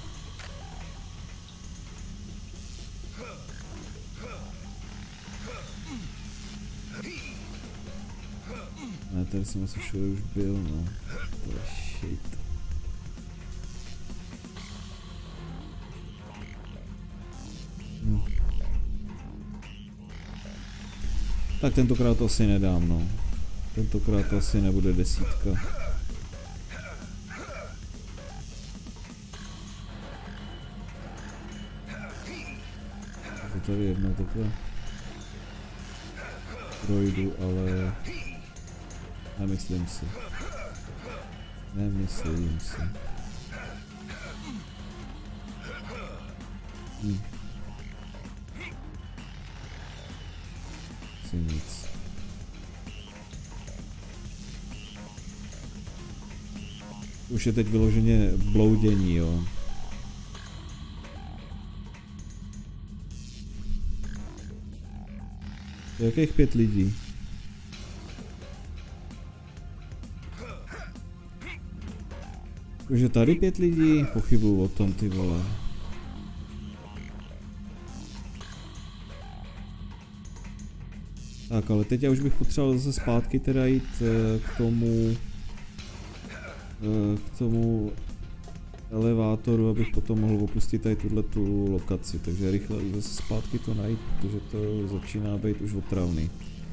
Ne, tady jsem asi všude už byl, no. To je shit. Hm. Tak tentokrát to asi nedám, no. Tentokrát to asi nebude desítka. To tady jednou takhle projdu, ale nemyslím si. Nemyslím si. Hm. Asi nic. Už je teď vyloženě bloudění, jo. Jakých pět lidí? Jakože tady pět lidí? Pochybuju o tom, ty vole. Tak, ale teď já už bych potřeboval zase zpátky teda jít k tomu... k tomu elevátoru, abych potom mohl opustit tady tuhletu lokaci, takže rychle zase zpátky to najít, protože to začíná být už otravný.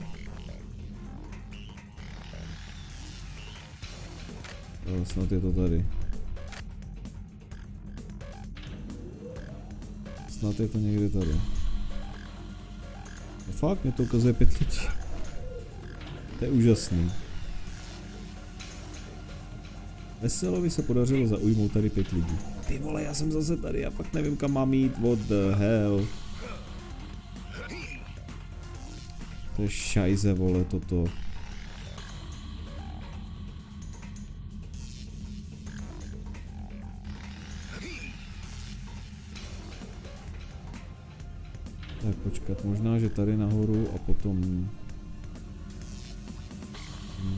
Ale snad je to tady. Snad je to někde tady. No fakt, mě to ukazuje pět lidí. To je úžasný. Veselovi se podařilo zaujmout tady pět lidí. Ty vole, já jsem zase tady, já fakt nevím kam mám jít, what the hell. To je šajze, vole, toto. Tak počkat, možná, že tady nahoru a potom... Hm.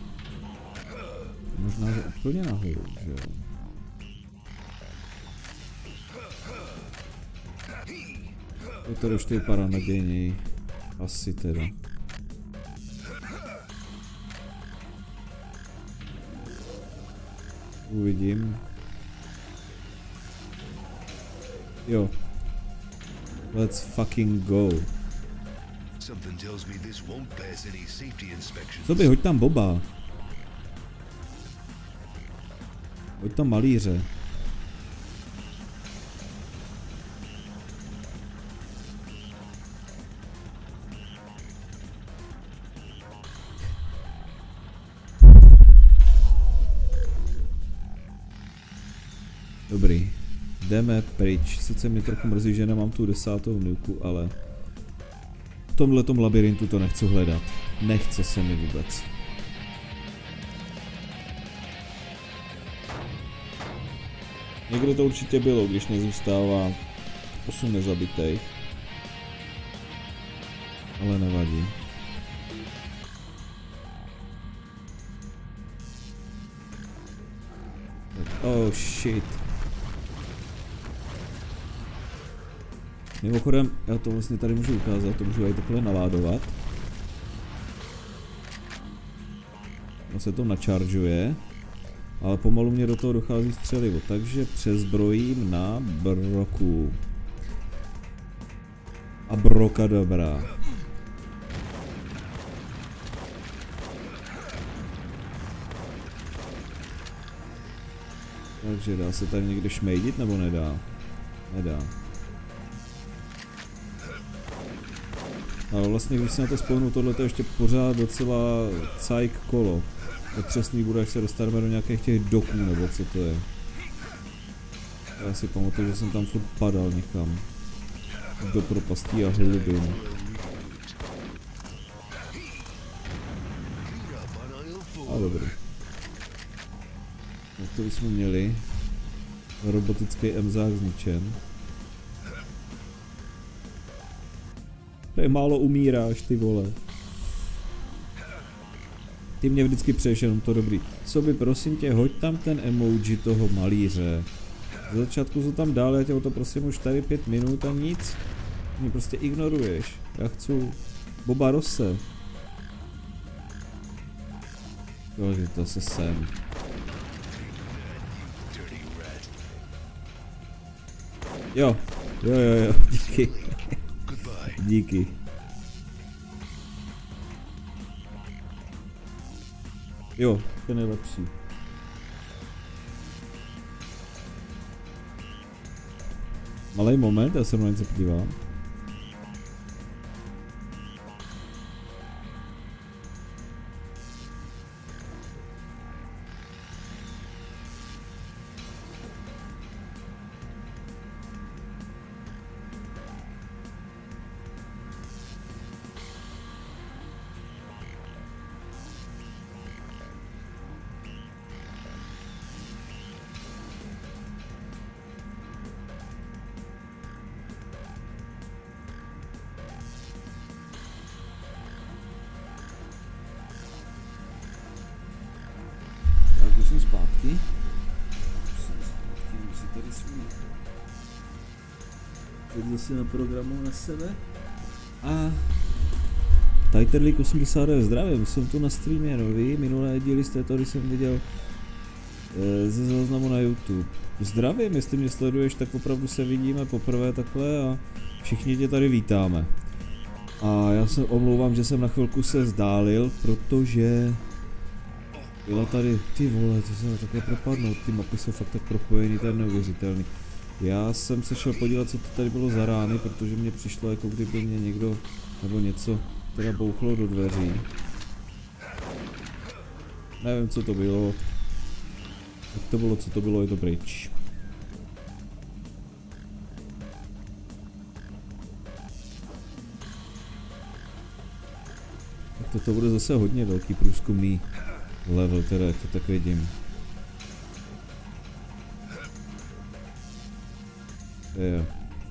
Možná, že úplně nahoru, že jo. To už to vypadá nadějněji. Asi teda. Uvidím. Jo. Let's fucking go. Co by, hoď tam Boba. Hoď tam malíře. Dobrý. Jdeme pryč. Sice mě trochu mrzí, že nemám tu desátou nuku, ale v tomhletom labirintu to nechci hledat. Nechce se mi vůbec. Někde to určitě bylo, když nezůstává osm nezabitých. Ale nevadí. Oh shit. Mimochodem, já to vlastně tady můžu ukázat, to můžu i takhle naládovat. No se to načaržuje, ale pomalu mě do toho dochází střelivo, takže přezbrojím na broku. A broka dobrá. Takže dá se tady někde šmejdit, nebo nedá? Nedá. Ale vlastně, když se na to spomenu, tohle je ještě pořád docela cajk kolo. Otřesný bude, až se dostaneme do nějakých těch doků, nebo co to je. Já si pamatuju, že jsem tam furt padal někam. Do propastí a hlubin. A dobrý. Tak to bychom měli. Robotický emzák zničen. Tady málo umíráš, ty vole. Ty mě vždycky přeješ jenom to dobrý. Sobi, prosím tě, hoď tam ten emoji toho malíře. Za začátku to tam dál, já tě o to prosím už tady pět minut a nic. Mě prostě ignoruješ. Já chci Boba Rosse. Jo, že to se sem. Jo, jo, jo, jo, díky. Díky. Jo, to je nejlepší. Malej moment, já se na něco podívám. Jsem zpátky. Jsem zpátky, už si tady svůj. Teď zase na programu na sebe. A Titerlik osmdesát devět, zdravím, jsem tu na streamě nový, minulé díly z této, když jsem viděl e, ze záznamu na YouTube. Zdravím, jestli mě sleduješ, tak opravdu se vidíme poprvé takhle a všichni tě tady vítáme. A já se omlouvám, že jsem na chvilku se zdálil, protože byla tady, ty vole, to se takhle propadnout, ty mapy jsou fakt tak propojený, to je neuvěřitelný. Já jsem se šel podívat, co to tady bylo za rány, protože mě přišlo, jako kdyby mě někdo, nebo něco, teda bouchlo do dveří. Nevím, co to bylo. Jak to bylo, co to bylo, je to pryč. Tak toto bude zase hodně velký průzkumný level, teda jak to tak vidím. Jo.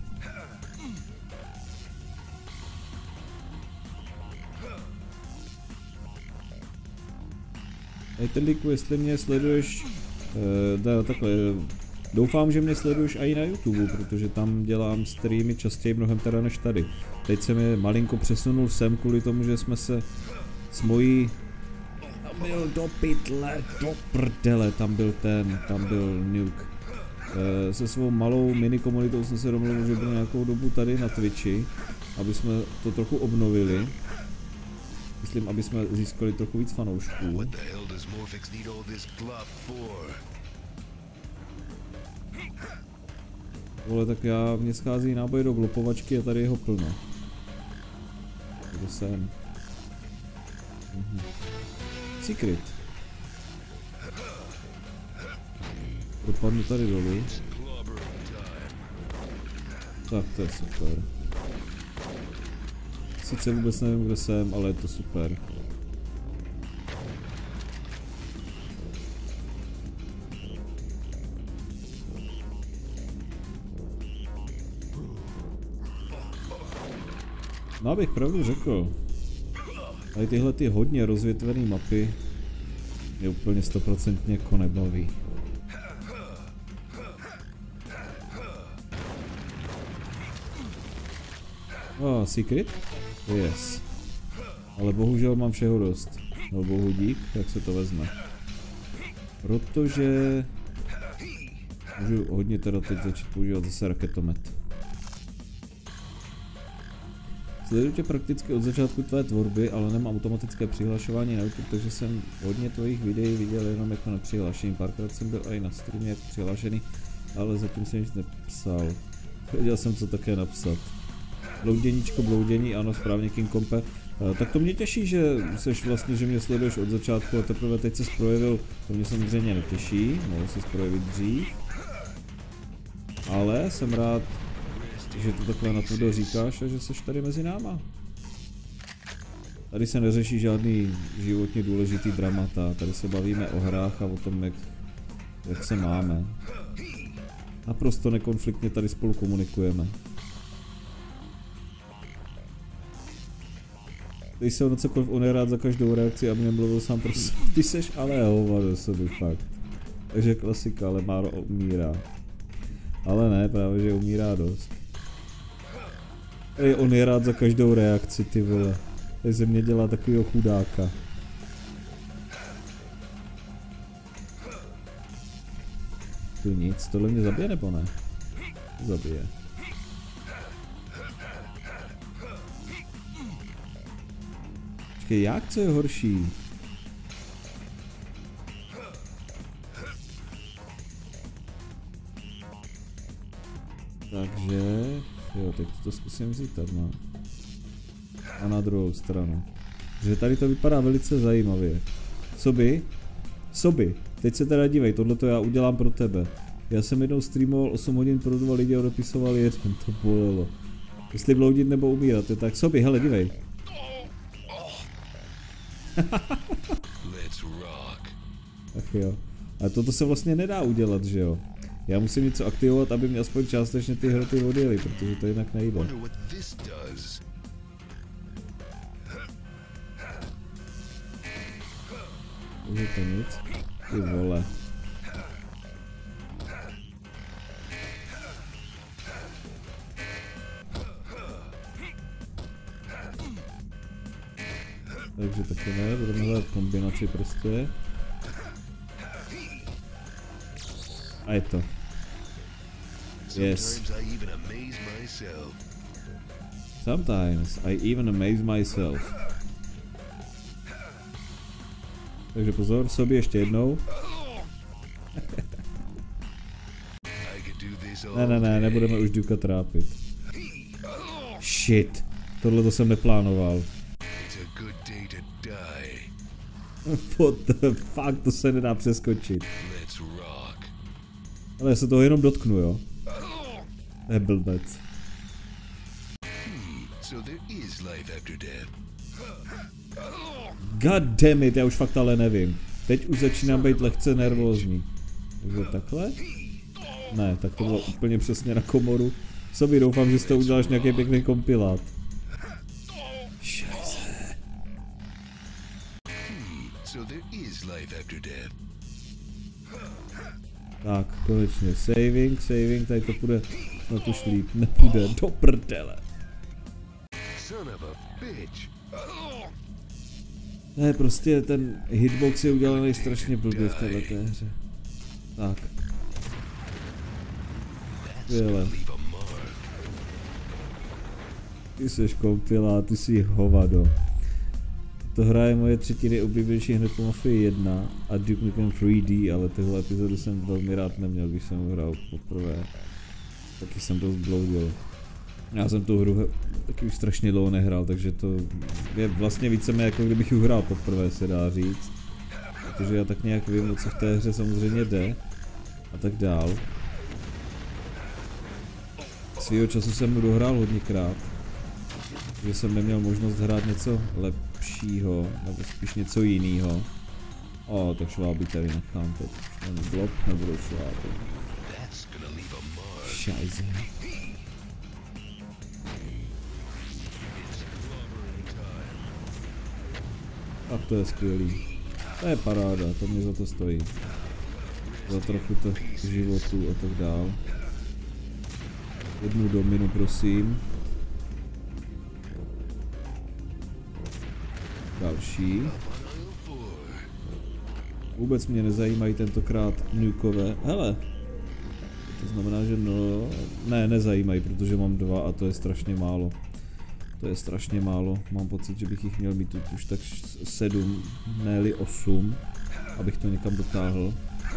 Titerliku, jestli mě sleduješ, uh, da, takhle, doufám, že mě sleduješ i na YouTube, protože tam dělám streamy častěji mnohem teda než tady. Teď jsem je malinko přesunul sem kvůli tomu, že jsme se s mojí... Tam byl do pytle, do prdele, tam byl ten, tam byl nuke. e, se svou malou mini komunitou jsme se domluvili, že budu nějakou dobu tady na Twitchi, aby jsme to trochu obnovili. Myslím, aby jsme získali trochu víc fanoušků. Vole, tak já, mě schází náboj do glopovačky a tady je ho plno. Kde jsem? Mhm. Secret. Dopadnu tady dolů. Tak to je super. Sice vůbec nevím, kde jsem, ale je to super. No, abych pravdu řekl, tady tyhle ty hodně rozvětvené mapy mě úplně stoprocentně jako nebaví. Oh, secret? Yes. Ale bohužel mám všeho dost. No bohu dík, jak se to vezme. Protože můžu hodně teda teď začít používat zase raketomet. Sleduju tě prakticky od začátku tvé tvorby, ale nemám automatické přihlašování na YouTube, takže jsem hodně tvojich videí viděl jenom jako na přihlášení. Párkrát jsem byl i na streamě jako přihlášený, ale zatím jsem nic nepsal. Věděl jsem, co také napsat. Blouděníčko, bloudění, ano, správně, King Kompe. Tak to mě těší, že seš vlastně, že mě sleduješ od začátku a teprve teď ses projevil, to mě samozřejmě netěší, mohl ses projevit dřív. Ale jsem rád, že to takhle natvrdo říkáš a že seš tady mezi náma. Tady se neřeší žádný životně důležitý dramata, tady se bavíme o hrách a o tom, jak, jak se máme. Naprosto nekonfliktně tady spolu komunikujeme. Když se o cokoliv on je rád za každou reakci, aby nemluvil sám pro sebe. Ty seš ale hovado sobě fakt. Takže klasika, ale Máro umírá. Ale ne, právě že umírá dost. Ej, on je rád za každou reakci, ty vole. Tady ze mě dělá takovýho chudáka. Tu nic, tohle mě zabije nebo ne? Zabije. Počkej, jak, co je horší? Takže, jo, teď to zkusím vzít tam, no. A na druhou stranu. Že tady to vypadá velice zajímavě. Soby, Soby, teď se teda dívej, tohle to já udělám pro tebe. Já jsem jednou streamoval osm hodin pro dva lidi a odepisoval jeden, to bolelo. Jestli bloudit nebo umírat, je tak. Soby, hele, dívej. Ach jo. A toto se vlastně nedá udělat, že jo? Já musím něco aktivovat, aby mě aspoň částečně ty hroty odjeli, protože to jinak nejde. Takže to nic. Ty vole. Takže taky ne, budeme hledat kombinaci prostě. A je to. Yes. Sometimes I even amaze myself. Takže pozor, sobě ještě jednou. ne, ne, ne, nebudeme už Duka trápit. Shit, tohle to jsem neplánoval. What the fuck, to se nedá přeskočit. Ale já se toho jenom dotknu, jo. To je blbec. God damn it, já už fakt ale nevím. Teď už začínám být lehce nervózní. Takže takhle? Ne, tak to bylo úplně přesně na komoru. Sobě doufám, že z toho uděláš nějaký pěkný kompilát. Šajse. Tak, konečně. Saving, saving, tady to půjde. No to šlíp, nepůjde, do prdele. Ne, prostě ten hitbox je udělaný strašně blbě v této hře. Tak. Skvěle. Ty jsi kompilá, ty jsi hovado. To hraje moje třetí nejoblíbenější hned po Mafii jedna a Duke Nukem tři dé, ale tuhle epizodu jsem velmi rád neměl, když jsem ho hrál poprvé. Taky jsem dost bloudil. Já jsem tu hru taky už strašně dlouho nehrál, takže to je vlastně víceméně jako kdybych ji hrál poprvé, se dá říct. Protože já tak nějak vím, o co v té hře samozřejmě jde a tak dál. Svýho času jsem mu dohrál hodněkrát, že jsem neměl možnost hrát něco lepšího, nebo spíš něco jiného. O, tak šváby tady nechám, to ten blob nebudu šváby. Šajze. A to je skvělý. To je paráda, to mě za to stojí. Za trochu to životu a tak dál. Jednu dominu, prosím. Další. Vůbec mě nezajímají tentokrát nukové. Hele. To znamená, že no... Ne, nezajímají, protože mám dva a to je strašně málo. To je strašně málo. Mám pocit, že bych jich měl mít už tak sedm, ne-li osm, abych to někam dotáhl.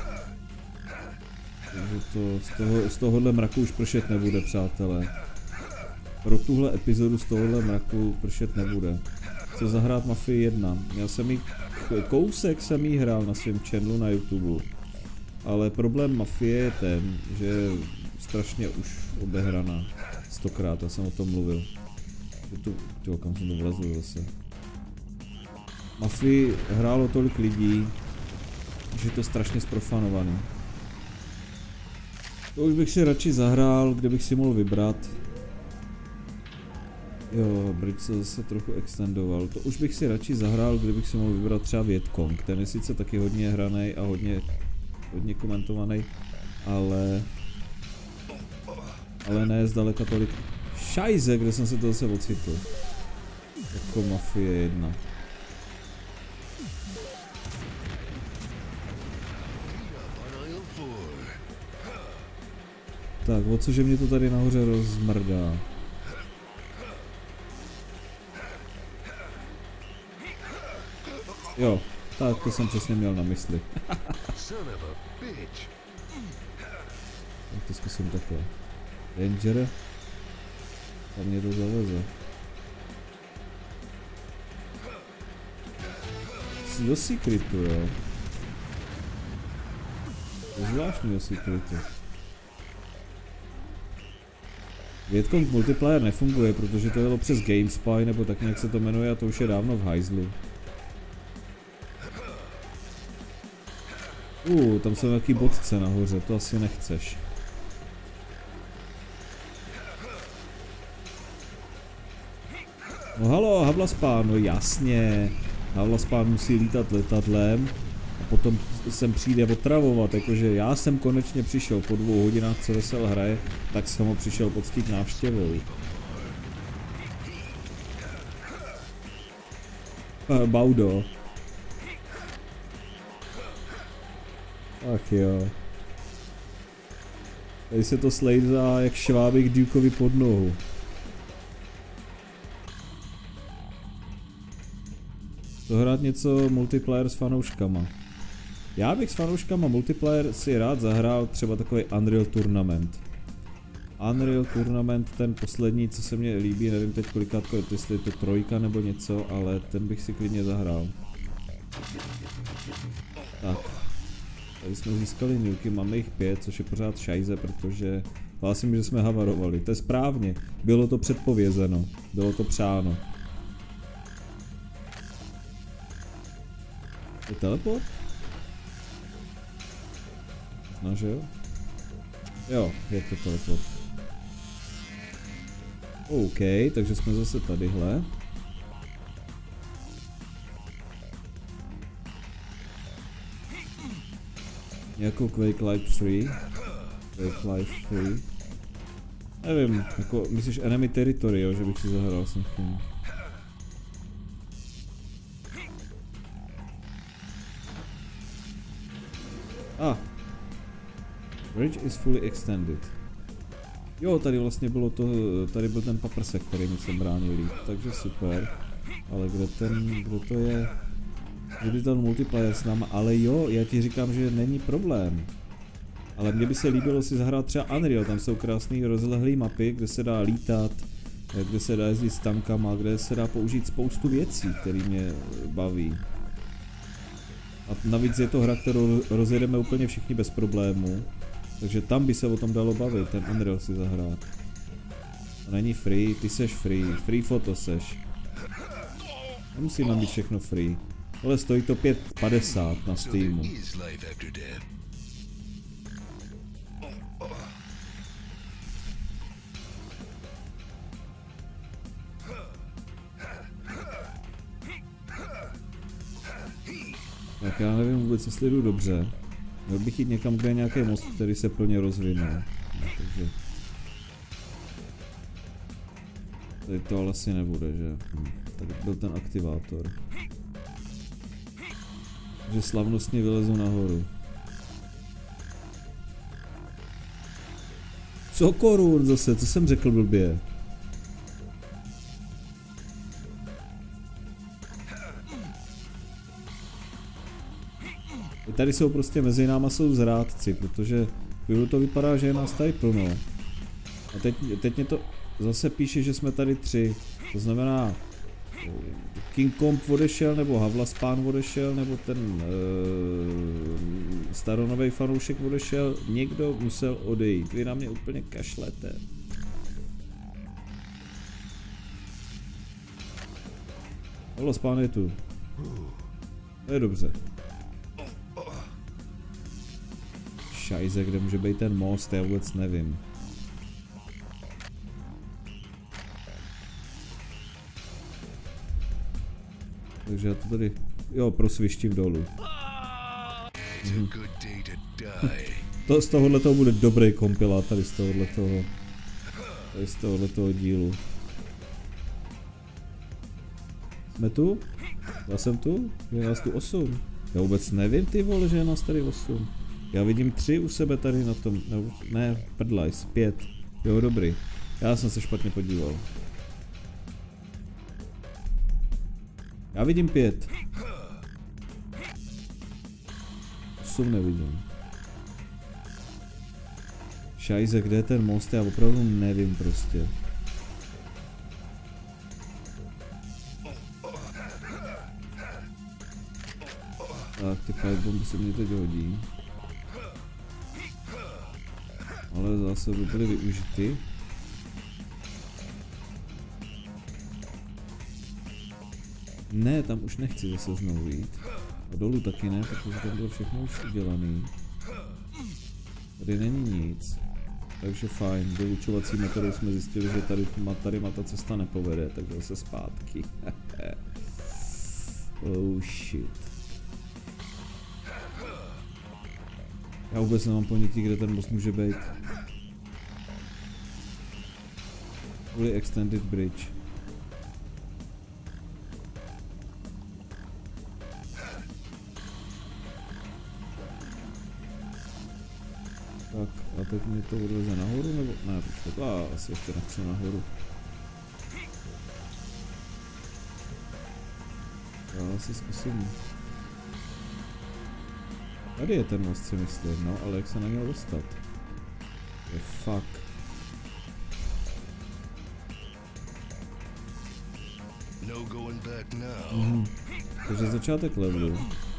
Takže to z, toho, z tohohle mraku už pršet nebude, přátelé. Pro tuhle epizodu z tohohle mraku pršet nebude. Chci zahrát Mafii jedna. Já jsem jí kousek jsem jí hrál na svém channelu na YouTube. Ale problém Mafie je ten, že je strašně už obehraná. Stokrát, já jsem o tom mluvil. Tu, tyjo, kam jsem to vrazil zase. Mafii hrálo tolik lidí, že je to strašně zprofanovaný. To už bych si radši zahrál, kde bych si mohl vybrat. Jo, Bridge se zase trochu extendoval. To už bych si radši zahrál, kde bych si mohl vybrat třeba Vietcong. Ten je sice taky hodně hraný a hodně, hodně komentovaný, ale... Ale ne zdaleka tolik. Šajze, kde jsem se to zase ocitl. Jako Mafie jedna. Tak, o cože mě to tady nahoře rozmrdá. Jo, tak to jsem přesně měl na mysli. Tak to zkusím takhle. Ranger. Tam mě to zaveze. Jsi do secretu, jo. To je zvláštní do secretu. Vietcong multiplayer nefunguje, protože to jelo přes GameSpy, nebo tak nějak se to jmenuje a to už je dávno v hajzlu. Uh, tam jsou nějaký bodce nahoře, to asi nechceš. No halo, Havlaspán, no jasně. Havlaspán musí lítat letadlem a potom sem přijde otravovat, jakože já jsem konečně přišel po dvou hodinách, co Vesel hraje, tak jsem ho přišel poctít návštěvou. Baudo. Ach jo. Tady se to slejzá jak švábek Dukeovi pod nohu. To hrát něco multiplayer s fanouškama. Já bych s fanouškama multiplayer si rád zahrál třeba takový Unreal Tournament. Unreal Tournament, ten poslední, co se mně líbí, nevím teď kolikátko, jestli je to trojka nebo něco, ale ten bych si klidně zahrál. Tak. Tady jsme získali nuky, máme jich pět, což je pořád šajze, protože hlásím, že jsme havarovali. To je správně, bylo to předpovězeno, bylo to přáno. Je teleport? No, že jo? Jo, je to teleport. OK, takže jsme zase tadyhle. Jako Quake Life tři. Quake Life tři. Nevím, jako myslíš Enemy Territory, jo, že bych si zahrál s někým. Ah. Bridge is fully extended. Jo, tady vlastně bylo to, tady byl ten paprsek, který mi jsem bránil líp, takže super. Ale kde ten, kdo to je? Kdy ten multiplayer s náma, ale jo, já ti říkám, že není problém. Ale mně by se líbilo si zahrát třeba Unreal, tam jsou krásné rozlehlé mapy, kde se dá lítat, kde se dá jezdit s tankama, kde se dá použít spoustu věcí, které mě baví. A navíc je to hra, kterou rozjedeme úplně všichni bez problémů. Takže tam by se o tom dalo bavit, ten Unreal si zahrát. To není free, ty seš free, free photo seš. Nemusíme mít všechno free. Ale stojí to pět padesát na Steamu. Tak já nevím vůbec, jestli jdu dobře. Měl bych jít někam, kde je nějaký most, který se plně rozvinul. No, takže... Tady to ale asi nebude, že? Hm. Tady byl ten aktivátor. Takže slavnostně vylezu nahoru. Co korun zase? Co jsem řekl blbě? Tady jsou prostě mezi náma jsou zrádci, protože chvíli to vypadá, že je nás tady plno. A teď, teď mě to zase píše, že jsme tady tři. To znamená, King Kong odešel, nebo Havlaspán odešel, nebo ten uh, staronovej fanoušek odešel. Někdo musel odejít. Vy na mě úplně kašlete. Havlaspán je tu. To je dobře. Šajze, kde může být ten most, já vůbec nevím. Takže já to tady, jo, prosvištím dolů. Mhm. To z tohohle toho bude dobrý kompilát, tady z tohohle toho, tady z tohohle toho dílu. Jsme tu? Já jsem tu? Je nás tu osm. Já vůbec nevím, ty vole, že je nás tady osm. Já vidím tři u sebe tady na tom, ne, ne prdlajs, pět. Jo, dobrý. Já jsem se špatně podíval. Já vidím pět. Osm nevidím. Šajze, kde je ten most? Já opravdu nevím prostě. Tak, ty firebomby se mě teď hodí. Ale zase by byly využity. Ne, tam už nechci zase znovu jít. A dolů taky ne, protože tam bylo všechno už udělaný. Tady není nic. Takže fajn, vyučovací metodou jsme zjistili, že tady, tady ta cesta nepovede, takže zase zpátky. Oh shit. Já vůbec nemám ponětí, kde ten most může být. Fully extended bridge. Tak, a teď mě to odveze nahoru, nebo? Ne, počkat, a asi ještě nechci nahoru. Já asi zkusím. Tady je ten most, si myslím, no, ale jak se na něho dostat? Je fuck. No going back now. Mhm. Takže začátek levelu.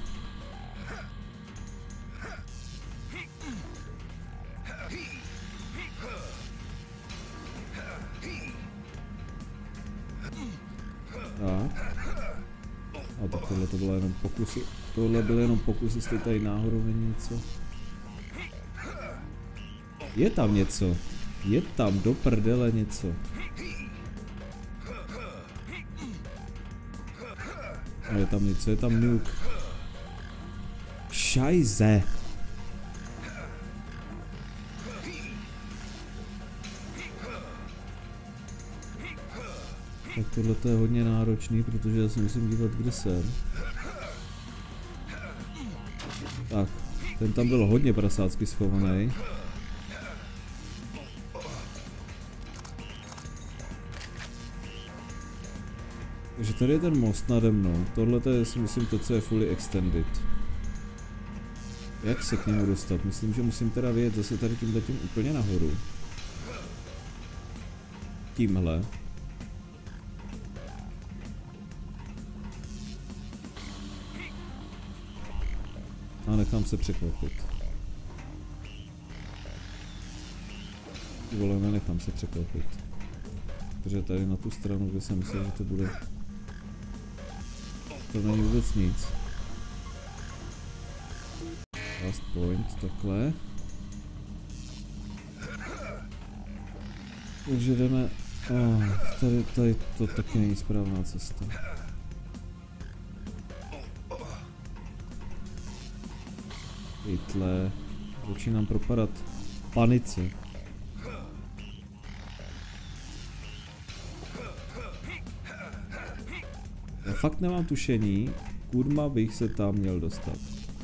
Tak. A tak tohle to bylo jenom pokusy. Tohle byly jenom pokusy, jestli tady náhodou není něco. Je tam něco. Je tam do prdele něco. A je tam něco, je tam nuke. Šajze. Tak tohle je hodně náročný, protože já si musím dívat, kde jsem. Tak, ten tam byl hodně prasácky schovaný. Takže tady je ten most nade mnou. Tohle je si myslím to, co je fully extended. Jak se k němu dostat? Myslím, že musím teda vyjet zase tady tímhle tím úplně nahoru. Tímhle. A nechám se překvapit. Vole, nenechám se překvapit. Protože tady na tu stranu, kde jsem myslel, že to bude... To není vůbec nic. Last point, takhle. Takže jdeme... Oh, tady, tady to taky není správná cesta. Pytle. Začínám propadat panice. Já fakt nemám tušení, kurma bych se tam měl dostat.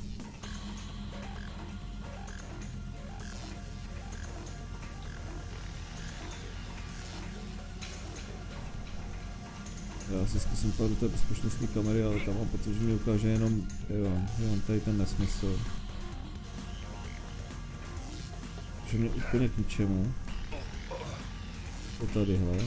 Já si zkusím pát do té bezpečnostní kamery, ale tam mám pocit, že mi ukáže jenom, jo, jenom tady ten nesmysl. Že mě úplně k ničemu. To tadyhle.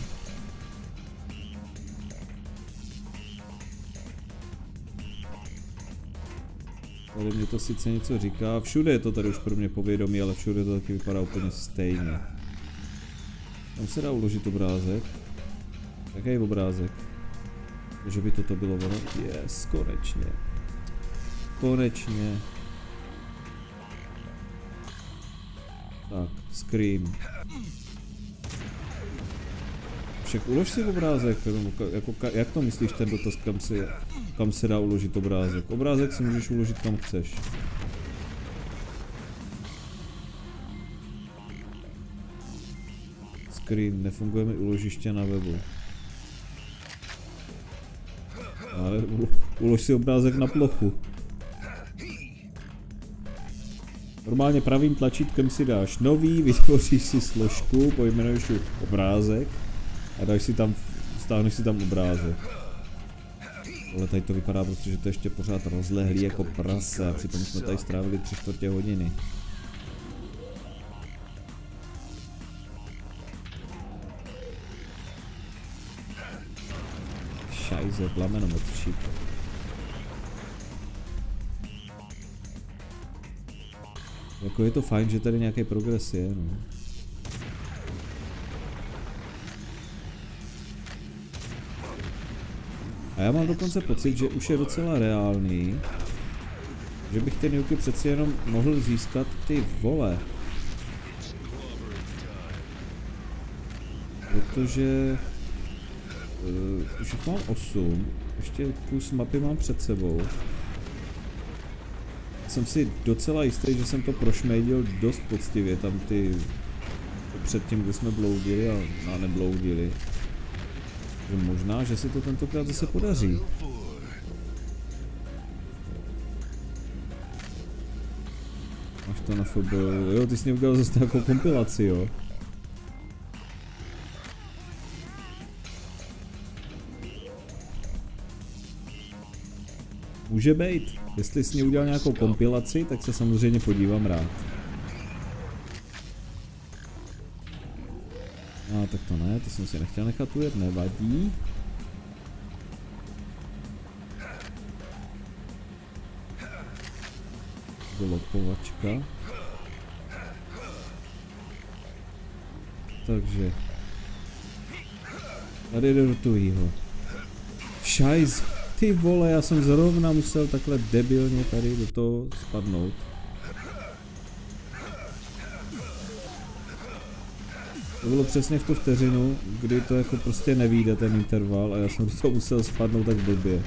Tady mě to sice něco říká, všude je to tady už pro mě povědomí, ale všude to taky vypadá úplně stejně. Tam se dá uložit obrázek. Jaký obrázek? Že by toto bylo ono? Yes, konečně. Konečně. Tak, Scream. Však ulož si obrázek, jako, jak to myslíš ten dotaz, kam se, kam se dá uložit obrázek? Obrázek si můžeš uložit kam chceš. Screen, nefunguje mi uložiště na webu. Ale ulož si obrázek na plochu. Normálně pravým tlačítkem si dáš nový, vytvoříš si složku, pojmenuješ obrázek a dáš si tam, stáhneš si tam obrázek. Ale tady to vypadá prostě, že to ještě pořád rozlehlý jako prase a přitom jsme tady strávili tři čtvrtě hodiny. Šajze, plamenometčík. Jako je to fajn, že tady nějaký progres je, no. A já mám dokonce pocit, že už je docela reálný, že bych ten Yuki přeci jenom mohl získat ty vole. Protože uh, už jich mám osm, ještě kus mapy mám před sebou. Jsem si docela jistý, že jsem to prošmejdil dost poctivě, tam ty před tím, kde jsme bloudili a, a nebloudili. Že možná, že se to tentokrát zase podaří. Máš to na fobu. Jo, ty jsi mě udělal zase nějakou kompilaci, jo. Může být. Jestli jsi mě udělal nějakou kompilaci, tak se samozřejmě podívám rád. A tak to ne, to jsem si nechtěl nechat ujet, nevadí. Dolopovačka. Takže. Tady jde do tuhýho. Šajz. Ty vole, já jsem zrovna musel takhle debilně tady do toho spadnout. To bylo přesně v tu vteřinu, kdy to jako prostě nevyjde ten interval a já jsem do toho musel spadnout tak blbě.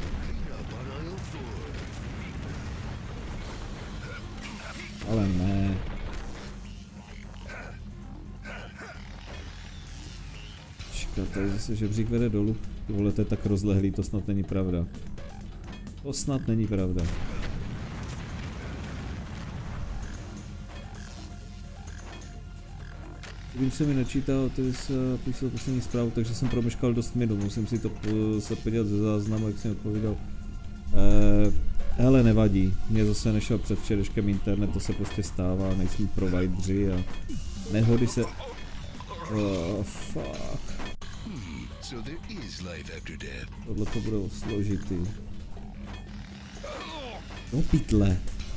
Ale ne. Čekat, tady zase žebřík vede dolů. Ty vole, to je tak rozlehlý, to snad není pravda. To snad není pravda. Kdybym se mi načítal, to je písal poslední zprávu, takže jsem promeškal dost minut, musím si to se podívat ze záznamu, jak jsem odpovídal. Uh, hele, nevadí, mě zase nešel před včerejškem internet, to se prostě stává, nejsme provideri a nehody se... Oh, fuck. Tohle to bude složitý. Do pytle.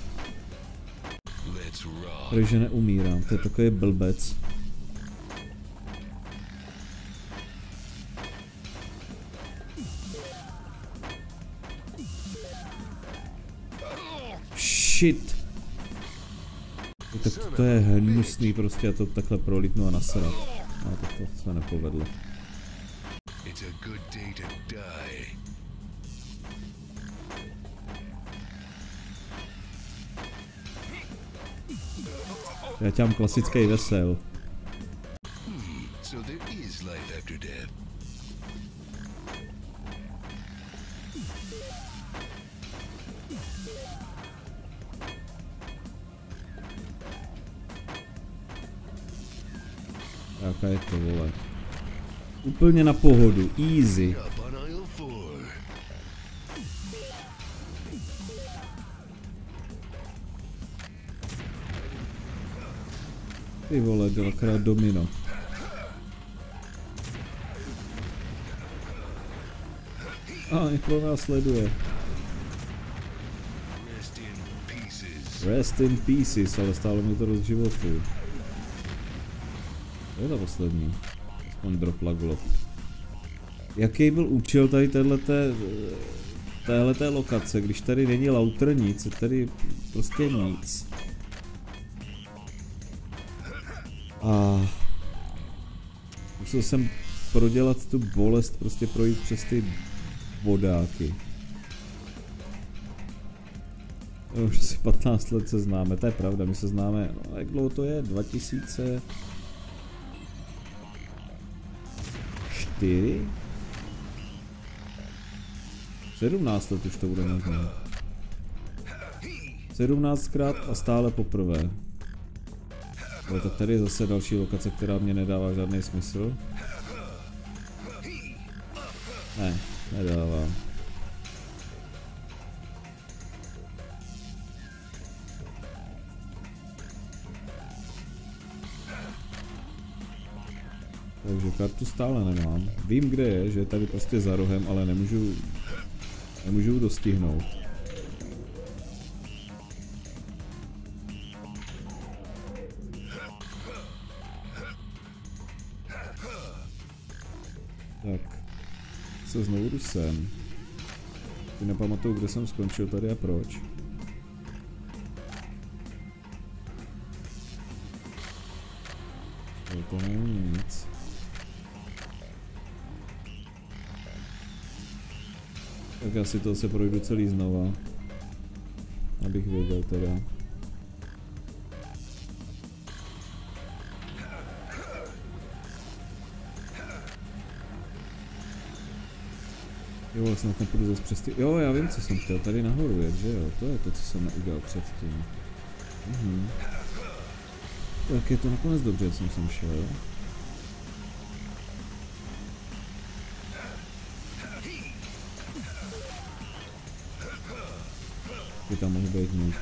Takže neumírám, to je takový blbec. Shit. Tak to je hnusný prostě, já to takhle prolítnu a nasrat. A tak to se nepovedlo. Já tě mám klasický vesel. Jaká je to, vole? Úplně na pohodu, easy. Ty vole, dvakrát domino. A někdo nás sleduje. Rest in pieces, ale stále mi to dost životu. To je ta poslední. Aspoň dropla glob. Jaký byl účel tady téhleté, téhleté lokace, když tady není lauter nic, je tady prostě nic. A musel jsem prodělat tu bolest, prostě projít přes ty vodáky. Už asi patnáct let se známe, to je pravda, my se známe, no jak dlouho to je, dva tisíce čtyři? sedmnáct let už to bude možná. sedmnáctkrát a stále poprvé. Ale tak tady je zase další lokace, která mě nedává žádný smysl. Ne, nedává. Takže kartu stále nemám. Vím, kde je, že je tady prostě za rohem, ale nemůžu, nemůžu dostihnout. Tak, se znovu jdu sem. Ty nepamatuju, kde jsem skončil tady a proč. To není nic. Tak já si to se projdu celý znova. Abych věděl teda. Jo, snad nepůjdu zase přes ty... Jo, já vím, co jsem chtěl, tady nahoru jet, že jo? To je to, co jsem neudělal předtím. Mhm. Tak je to nakonec dobře, co jsem šel. By tam mohl být nuke.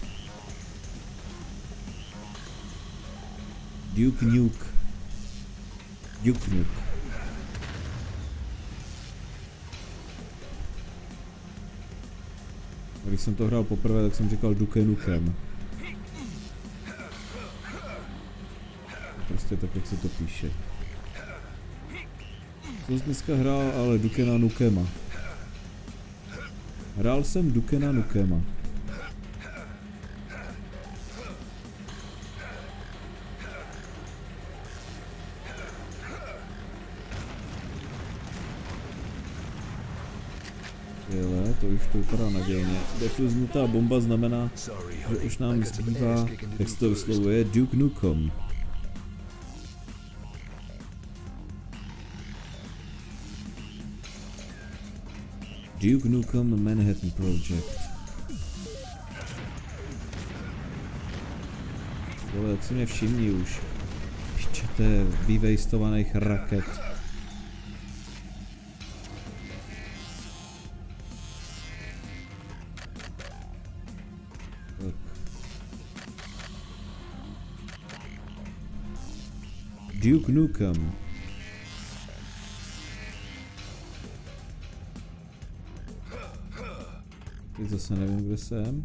Duke Nuke. Duke Nuke. Když jsem to hrál poprvé, tak jsem říkal Duke Nukem. Prostě tak, jak se to píše. Co jsi dneska hrál, ale Dukena Nukema. Hrál jsem Dukena Nukema. Jele, to už to vypadá nadějně. Defuzhnutá bomba znamená, že už nám zbývá, jak se to vyslovuje, Duke Nukem. Duke Nukem Manhattan Project. Vole, jak se mě všimni už. Pičet. je vyvejstovaných raket. Tak. Duke Nukem. Teď zase nevím, kde jsem.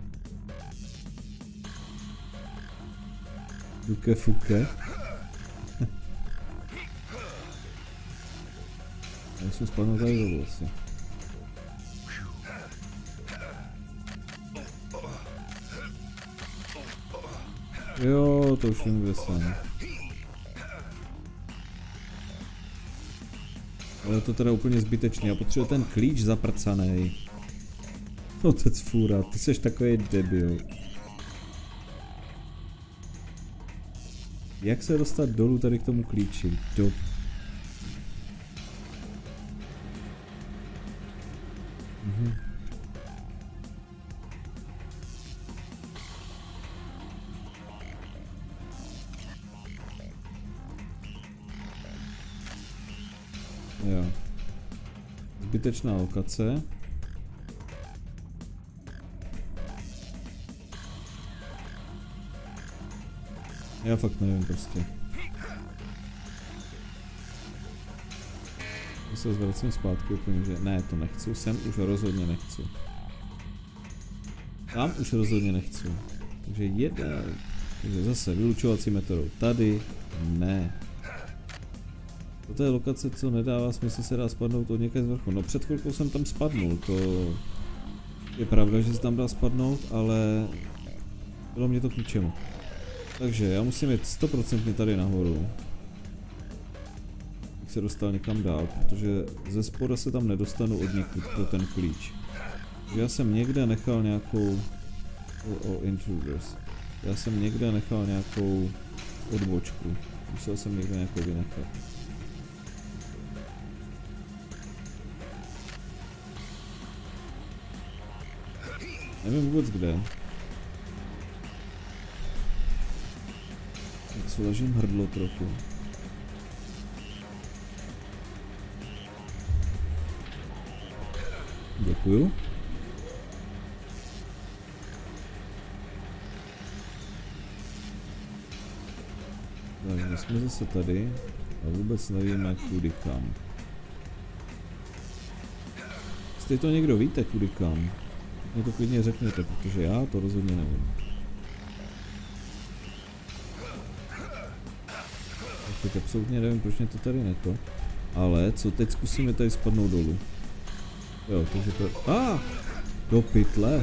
Duke Fuke. Já musím spadnout tady dolů asi. Jo, to už vím, kde jsem. Ale to teda úplně zbytečný, já potřebuji ten klíč zaprcanej. Otec fůra, ty seš takový debil. Jak se dostat dolů tady k tomu klíči? Do... Mhm. Jo. Zbytečná lokace. Já fakt nevím prostě. Já se zvracím zpátky úplně, že ne, to nechci, sem už rozhodně nechci. Tam už rozhodně nechci. Takže jeden, takže zase vylučovací metodou. Tady ne. Toto je lokace, co nedává smysl, se dá spadnout od někde z vrchu. No před chvilkou jsem tam spadnul, to je pravda, že se tam dá spadnout, ale bylo mě to k ničemu. Takže já musím jít sto procent tady nahoru. Abych se dostal někam dál, protože ze spoda se tam nedostanu od někud pro ten klíč. Já jsem někde nechal nějakou... O, o, intruders. Já jsem někde nechal nějakou odbočku. Musel jsem někde nějakou vynechat. Nevím vůbec kde. Tak si ležím hrdlo trochu. Děkuju. Takže jsme zase tady a vůbec nevíme kudy kam. Jestli to někdo víte kudy kam, mě to klidně řekněte, protože já to rozhodně nevím. Teď absolutně nevím, proč mě to tady neto. Ale co teď zkusíme tady spadnout dolů. Jo, takže to... A! Ah, do pytle.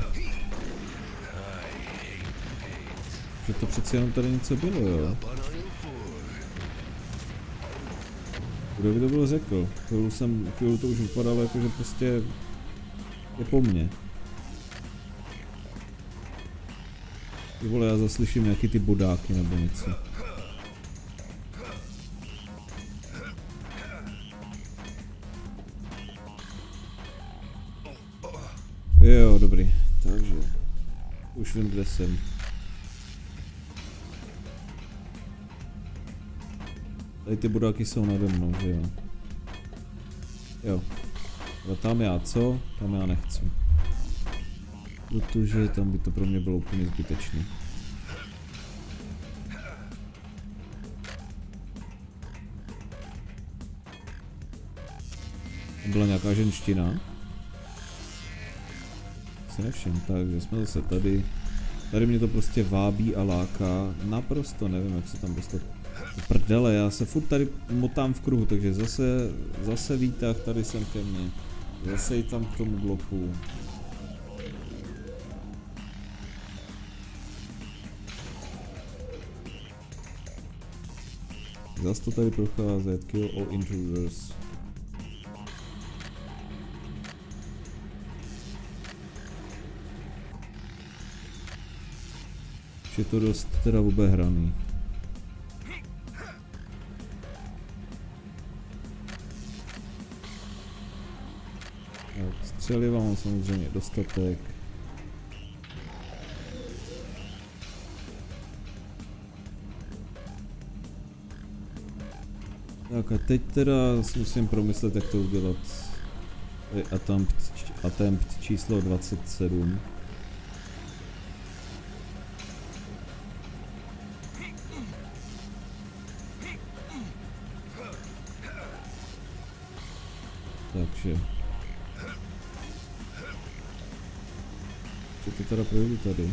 Že to přeci jenom tady něco bylo, jo. Kdo by to bylo řekl? Chvíli jsem, chvíli to už vypadalo jako, že prostě je po mně. Ty vole, já zaslyším nějaký ty bodáky nebo něco. Jo, dobrý. Takže už vím, kde jsem. Tady ty bodáky jsou nade mnou, že jo? Jo. A tam já co? Tam já nechci. Protože tam by to pro mě bylo úplně zbytečné. Tam byla nějaká ženština. Se nevšim, takže jsme zase tady. Tady mě to prostě vábí a láká. Naprosto nevím, jak se tam dostat. Prdele, já se furt tady motám v kruhu, takže zase, zase výtah tady sem ke mně. Zase jít tam k tomu bloku. Zase to tady procházet, kill all intruders. Je to dost teda obehraný. Tak, střeliva mám samozřejmě dostatek. Tak a teď teda si musím promyslet, jak to udělat. To je attempt, attempt číslo dvacet sedm. Takže. Co to teda projdu tady?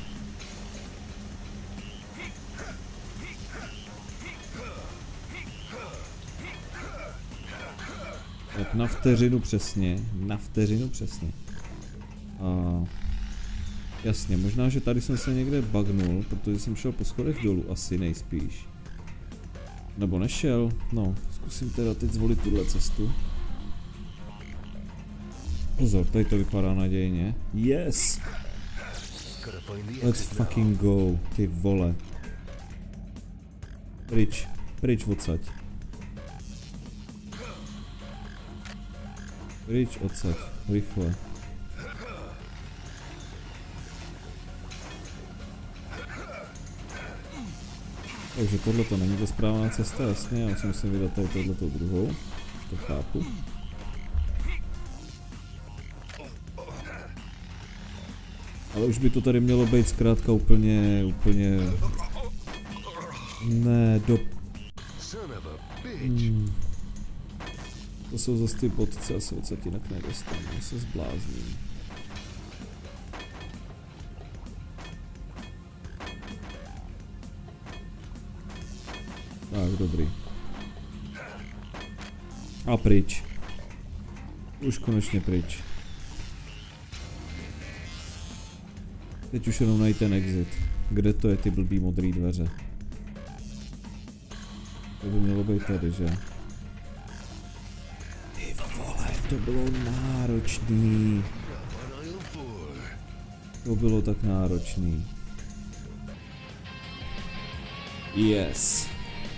Tak na vteřinu přesně, na vteřinu přesně. A jasně, možná, že tady jsem se někde bugnul, protože jsem šel po schodech dolů, asi nejspíš. Nebo nešel, no, zkusím teda teď zvolit tuhle cestu. Pozor, tady to vypadá nadějně. Yes! Let's fucking go, ty vole. Pryč, pryč odsaď. Pryč odsaď, rychle. Takže tohle to není ta správná cesta, jasně, já si musím vydat tady tohleto druhou, už to chápu. Ale už by to tady mělo být zkrátka úplně, úplně... Ne, do... Hmm. To jsou zase ty bodce, asi odsaď jinak nedostanu, já se zblázním. Tak, dobrý. A pryč. Už konečně pryč. Teď už jenom najít ten exit. Kde to je, ty blbý modrý dveře? To by mělo být tady, že? Ty vole, to bylo náročný. To bylo tak náročný. Yes.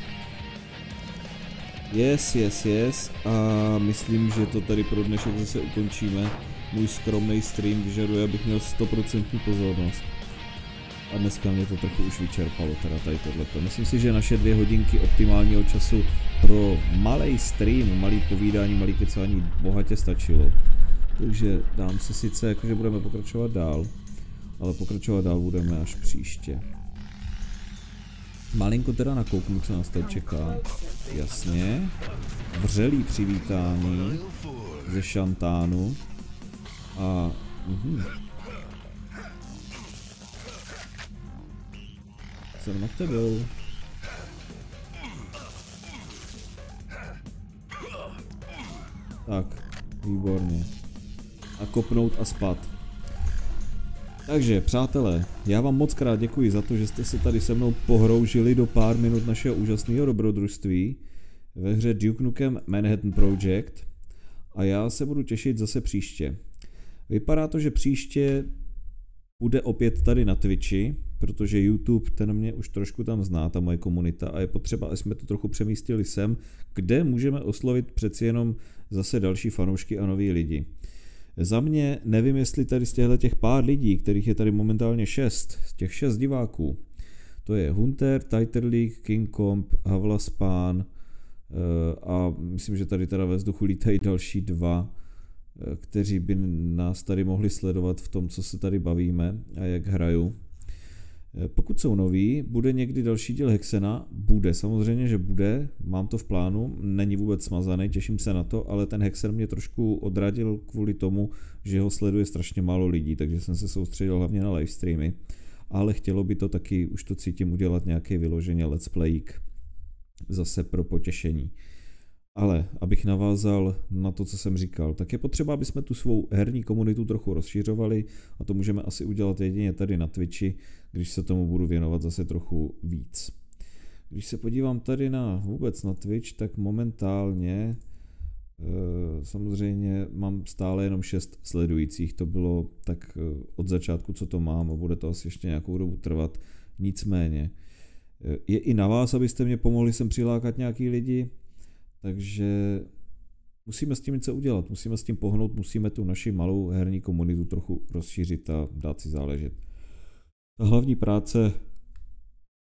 Yes, yes, yes. A myslím, že to tady pro dnešek zase ukončíme. Můj skromný stream vyžaduje, abych měl sto procent pozornost. A dneska mě to trochu už vyčerpalo, teda tady tohleto. Myslím si, že naše dvě hodinky optimálního času pro malý stream, malý povídání, malý kecání bohatě stačilo. Takže dám se sice, jakože budeme pokračovat dál, ale pokračovat dál budeme až příště. Malinko teda nakouknu, co nás tady čeká. Jasně. Vřelý přivítání ze Šantánu. A... Mhm. Jsem nad tebou. Tak, výborně. A kopnout a spat. Takže, přátelé, já vám moc krát děkuji za to, že jste se tady se mnou pohroužili do pár minut našeho úžasného dobrodružství ve hře Duke Nukem Manhattan Project a já se budu těšit zase příště. Vypadá to, že příště bude opět tady na Twitchi, protože YouTube, ten mě už trošku tam zná, ta moje komunita, a je potřeba, aby jsme to trochu přemístili sem, kde můžeme oslovit přeci jenom zase další fanoušky a nový lidi. Za mě nevím, jestli tady z těchto těch pár lidí, kterých je tady momentálně šest, z těch šest diváků, to je Hunter, Titerleague, King Comp, Havlaspán a myslím, že tady teda ve vzduchu lítají další dva, kteří by nás tady mohli sledovat v tom, co se tady bavíme a jak hraju. Pokud jsou noví, bude někdy další díl Hexena? Bude, samozřejmě, že bude, mám to v plánu, není vůbec smazaný, těším se na to, ale ten Hexen mě trošku odradil kvůli tomu, že ho sleduje strašně málo lidí, takže jsem se soustředil hlavně na livestreamy, ale chtělo by to taky, už to cítím, udělat nějaký vyloženě let's playík zase pro potěšení. Ale abych navázal na to, co jsem říkal, tak je potřeba, aby jsme tu svou herní komunitu trochu rozšířovali a to můžeme asi udělat jedině tady na Twitchi, když se tomu budu věnovat zase trochu víc. Když se podívám tady na vůbec na Twitch, tak momentálně e, samozřejmě mám stále jenom šest sledujících, to bylo tak od začátku, co to mám a bude to asi ještě nějakou dobu trvat, nicméně e, je i na vás, abyste mě pomohli sem přilákat nějaký lidi. Takže musíme s tím něco udělat, musíme s tím pohnout, musíme tu naši malou herní komunitu trochu rozšířit a dát si záležet. Ta hlavní práce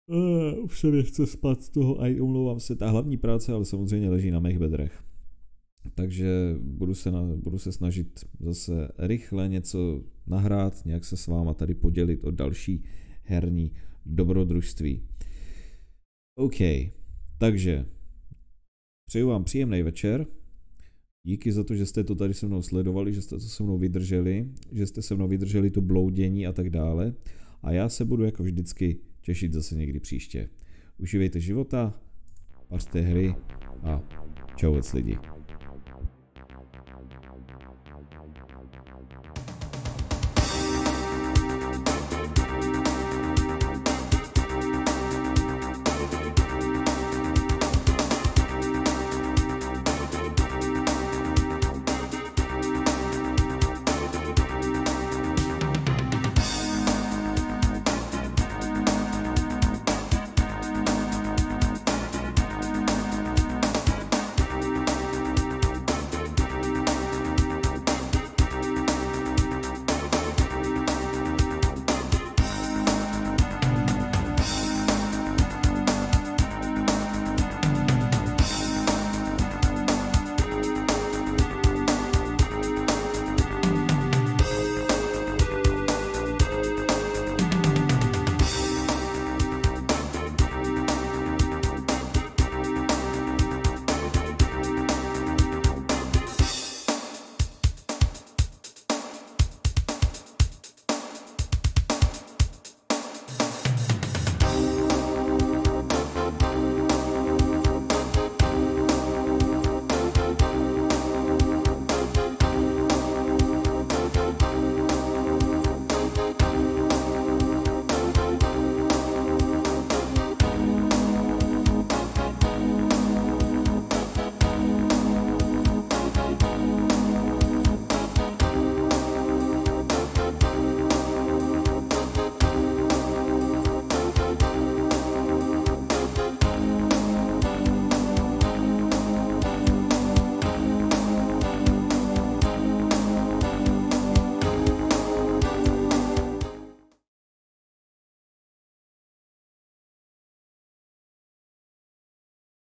Uh, už se mi chce spát z toho a omlouvám se. Ta hlavní práce ale samozřejmě leží na mých bedrech. Takže budu se, na, budu se snažit zase rychle něco nahrát, nějak se s váma tady podělit o další herní dobrodružství. OK, takže přeju vám příjemný večer. Díky za to, že jste to tady se mnou sledovali, že jste to se mnou vydrželi, že jste se mnou vydrželi to bloudění a tak dále. A já se budu jako vždycky těšit zase někdy příště. Užívejte života, pařte hry a čau lidi.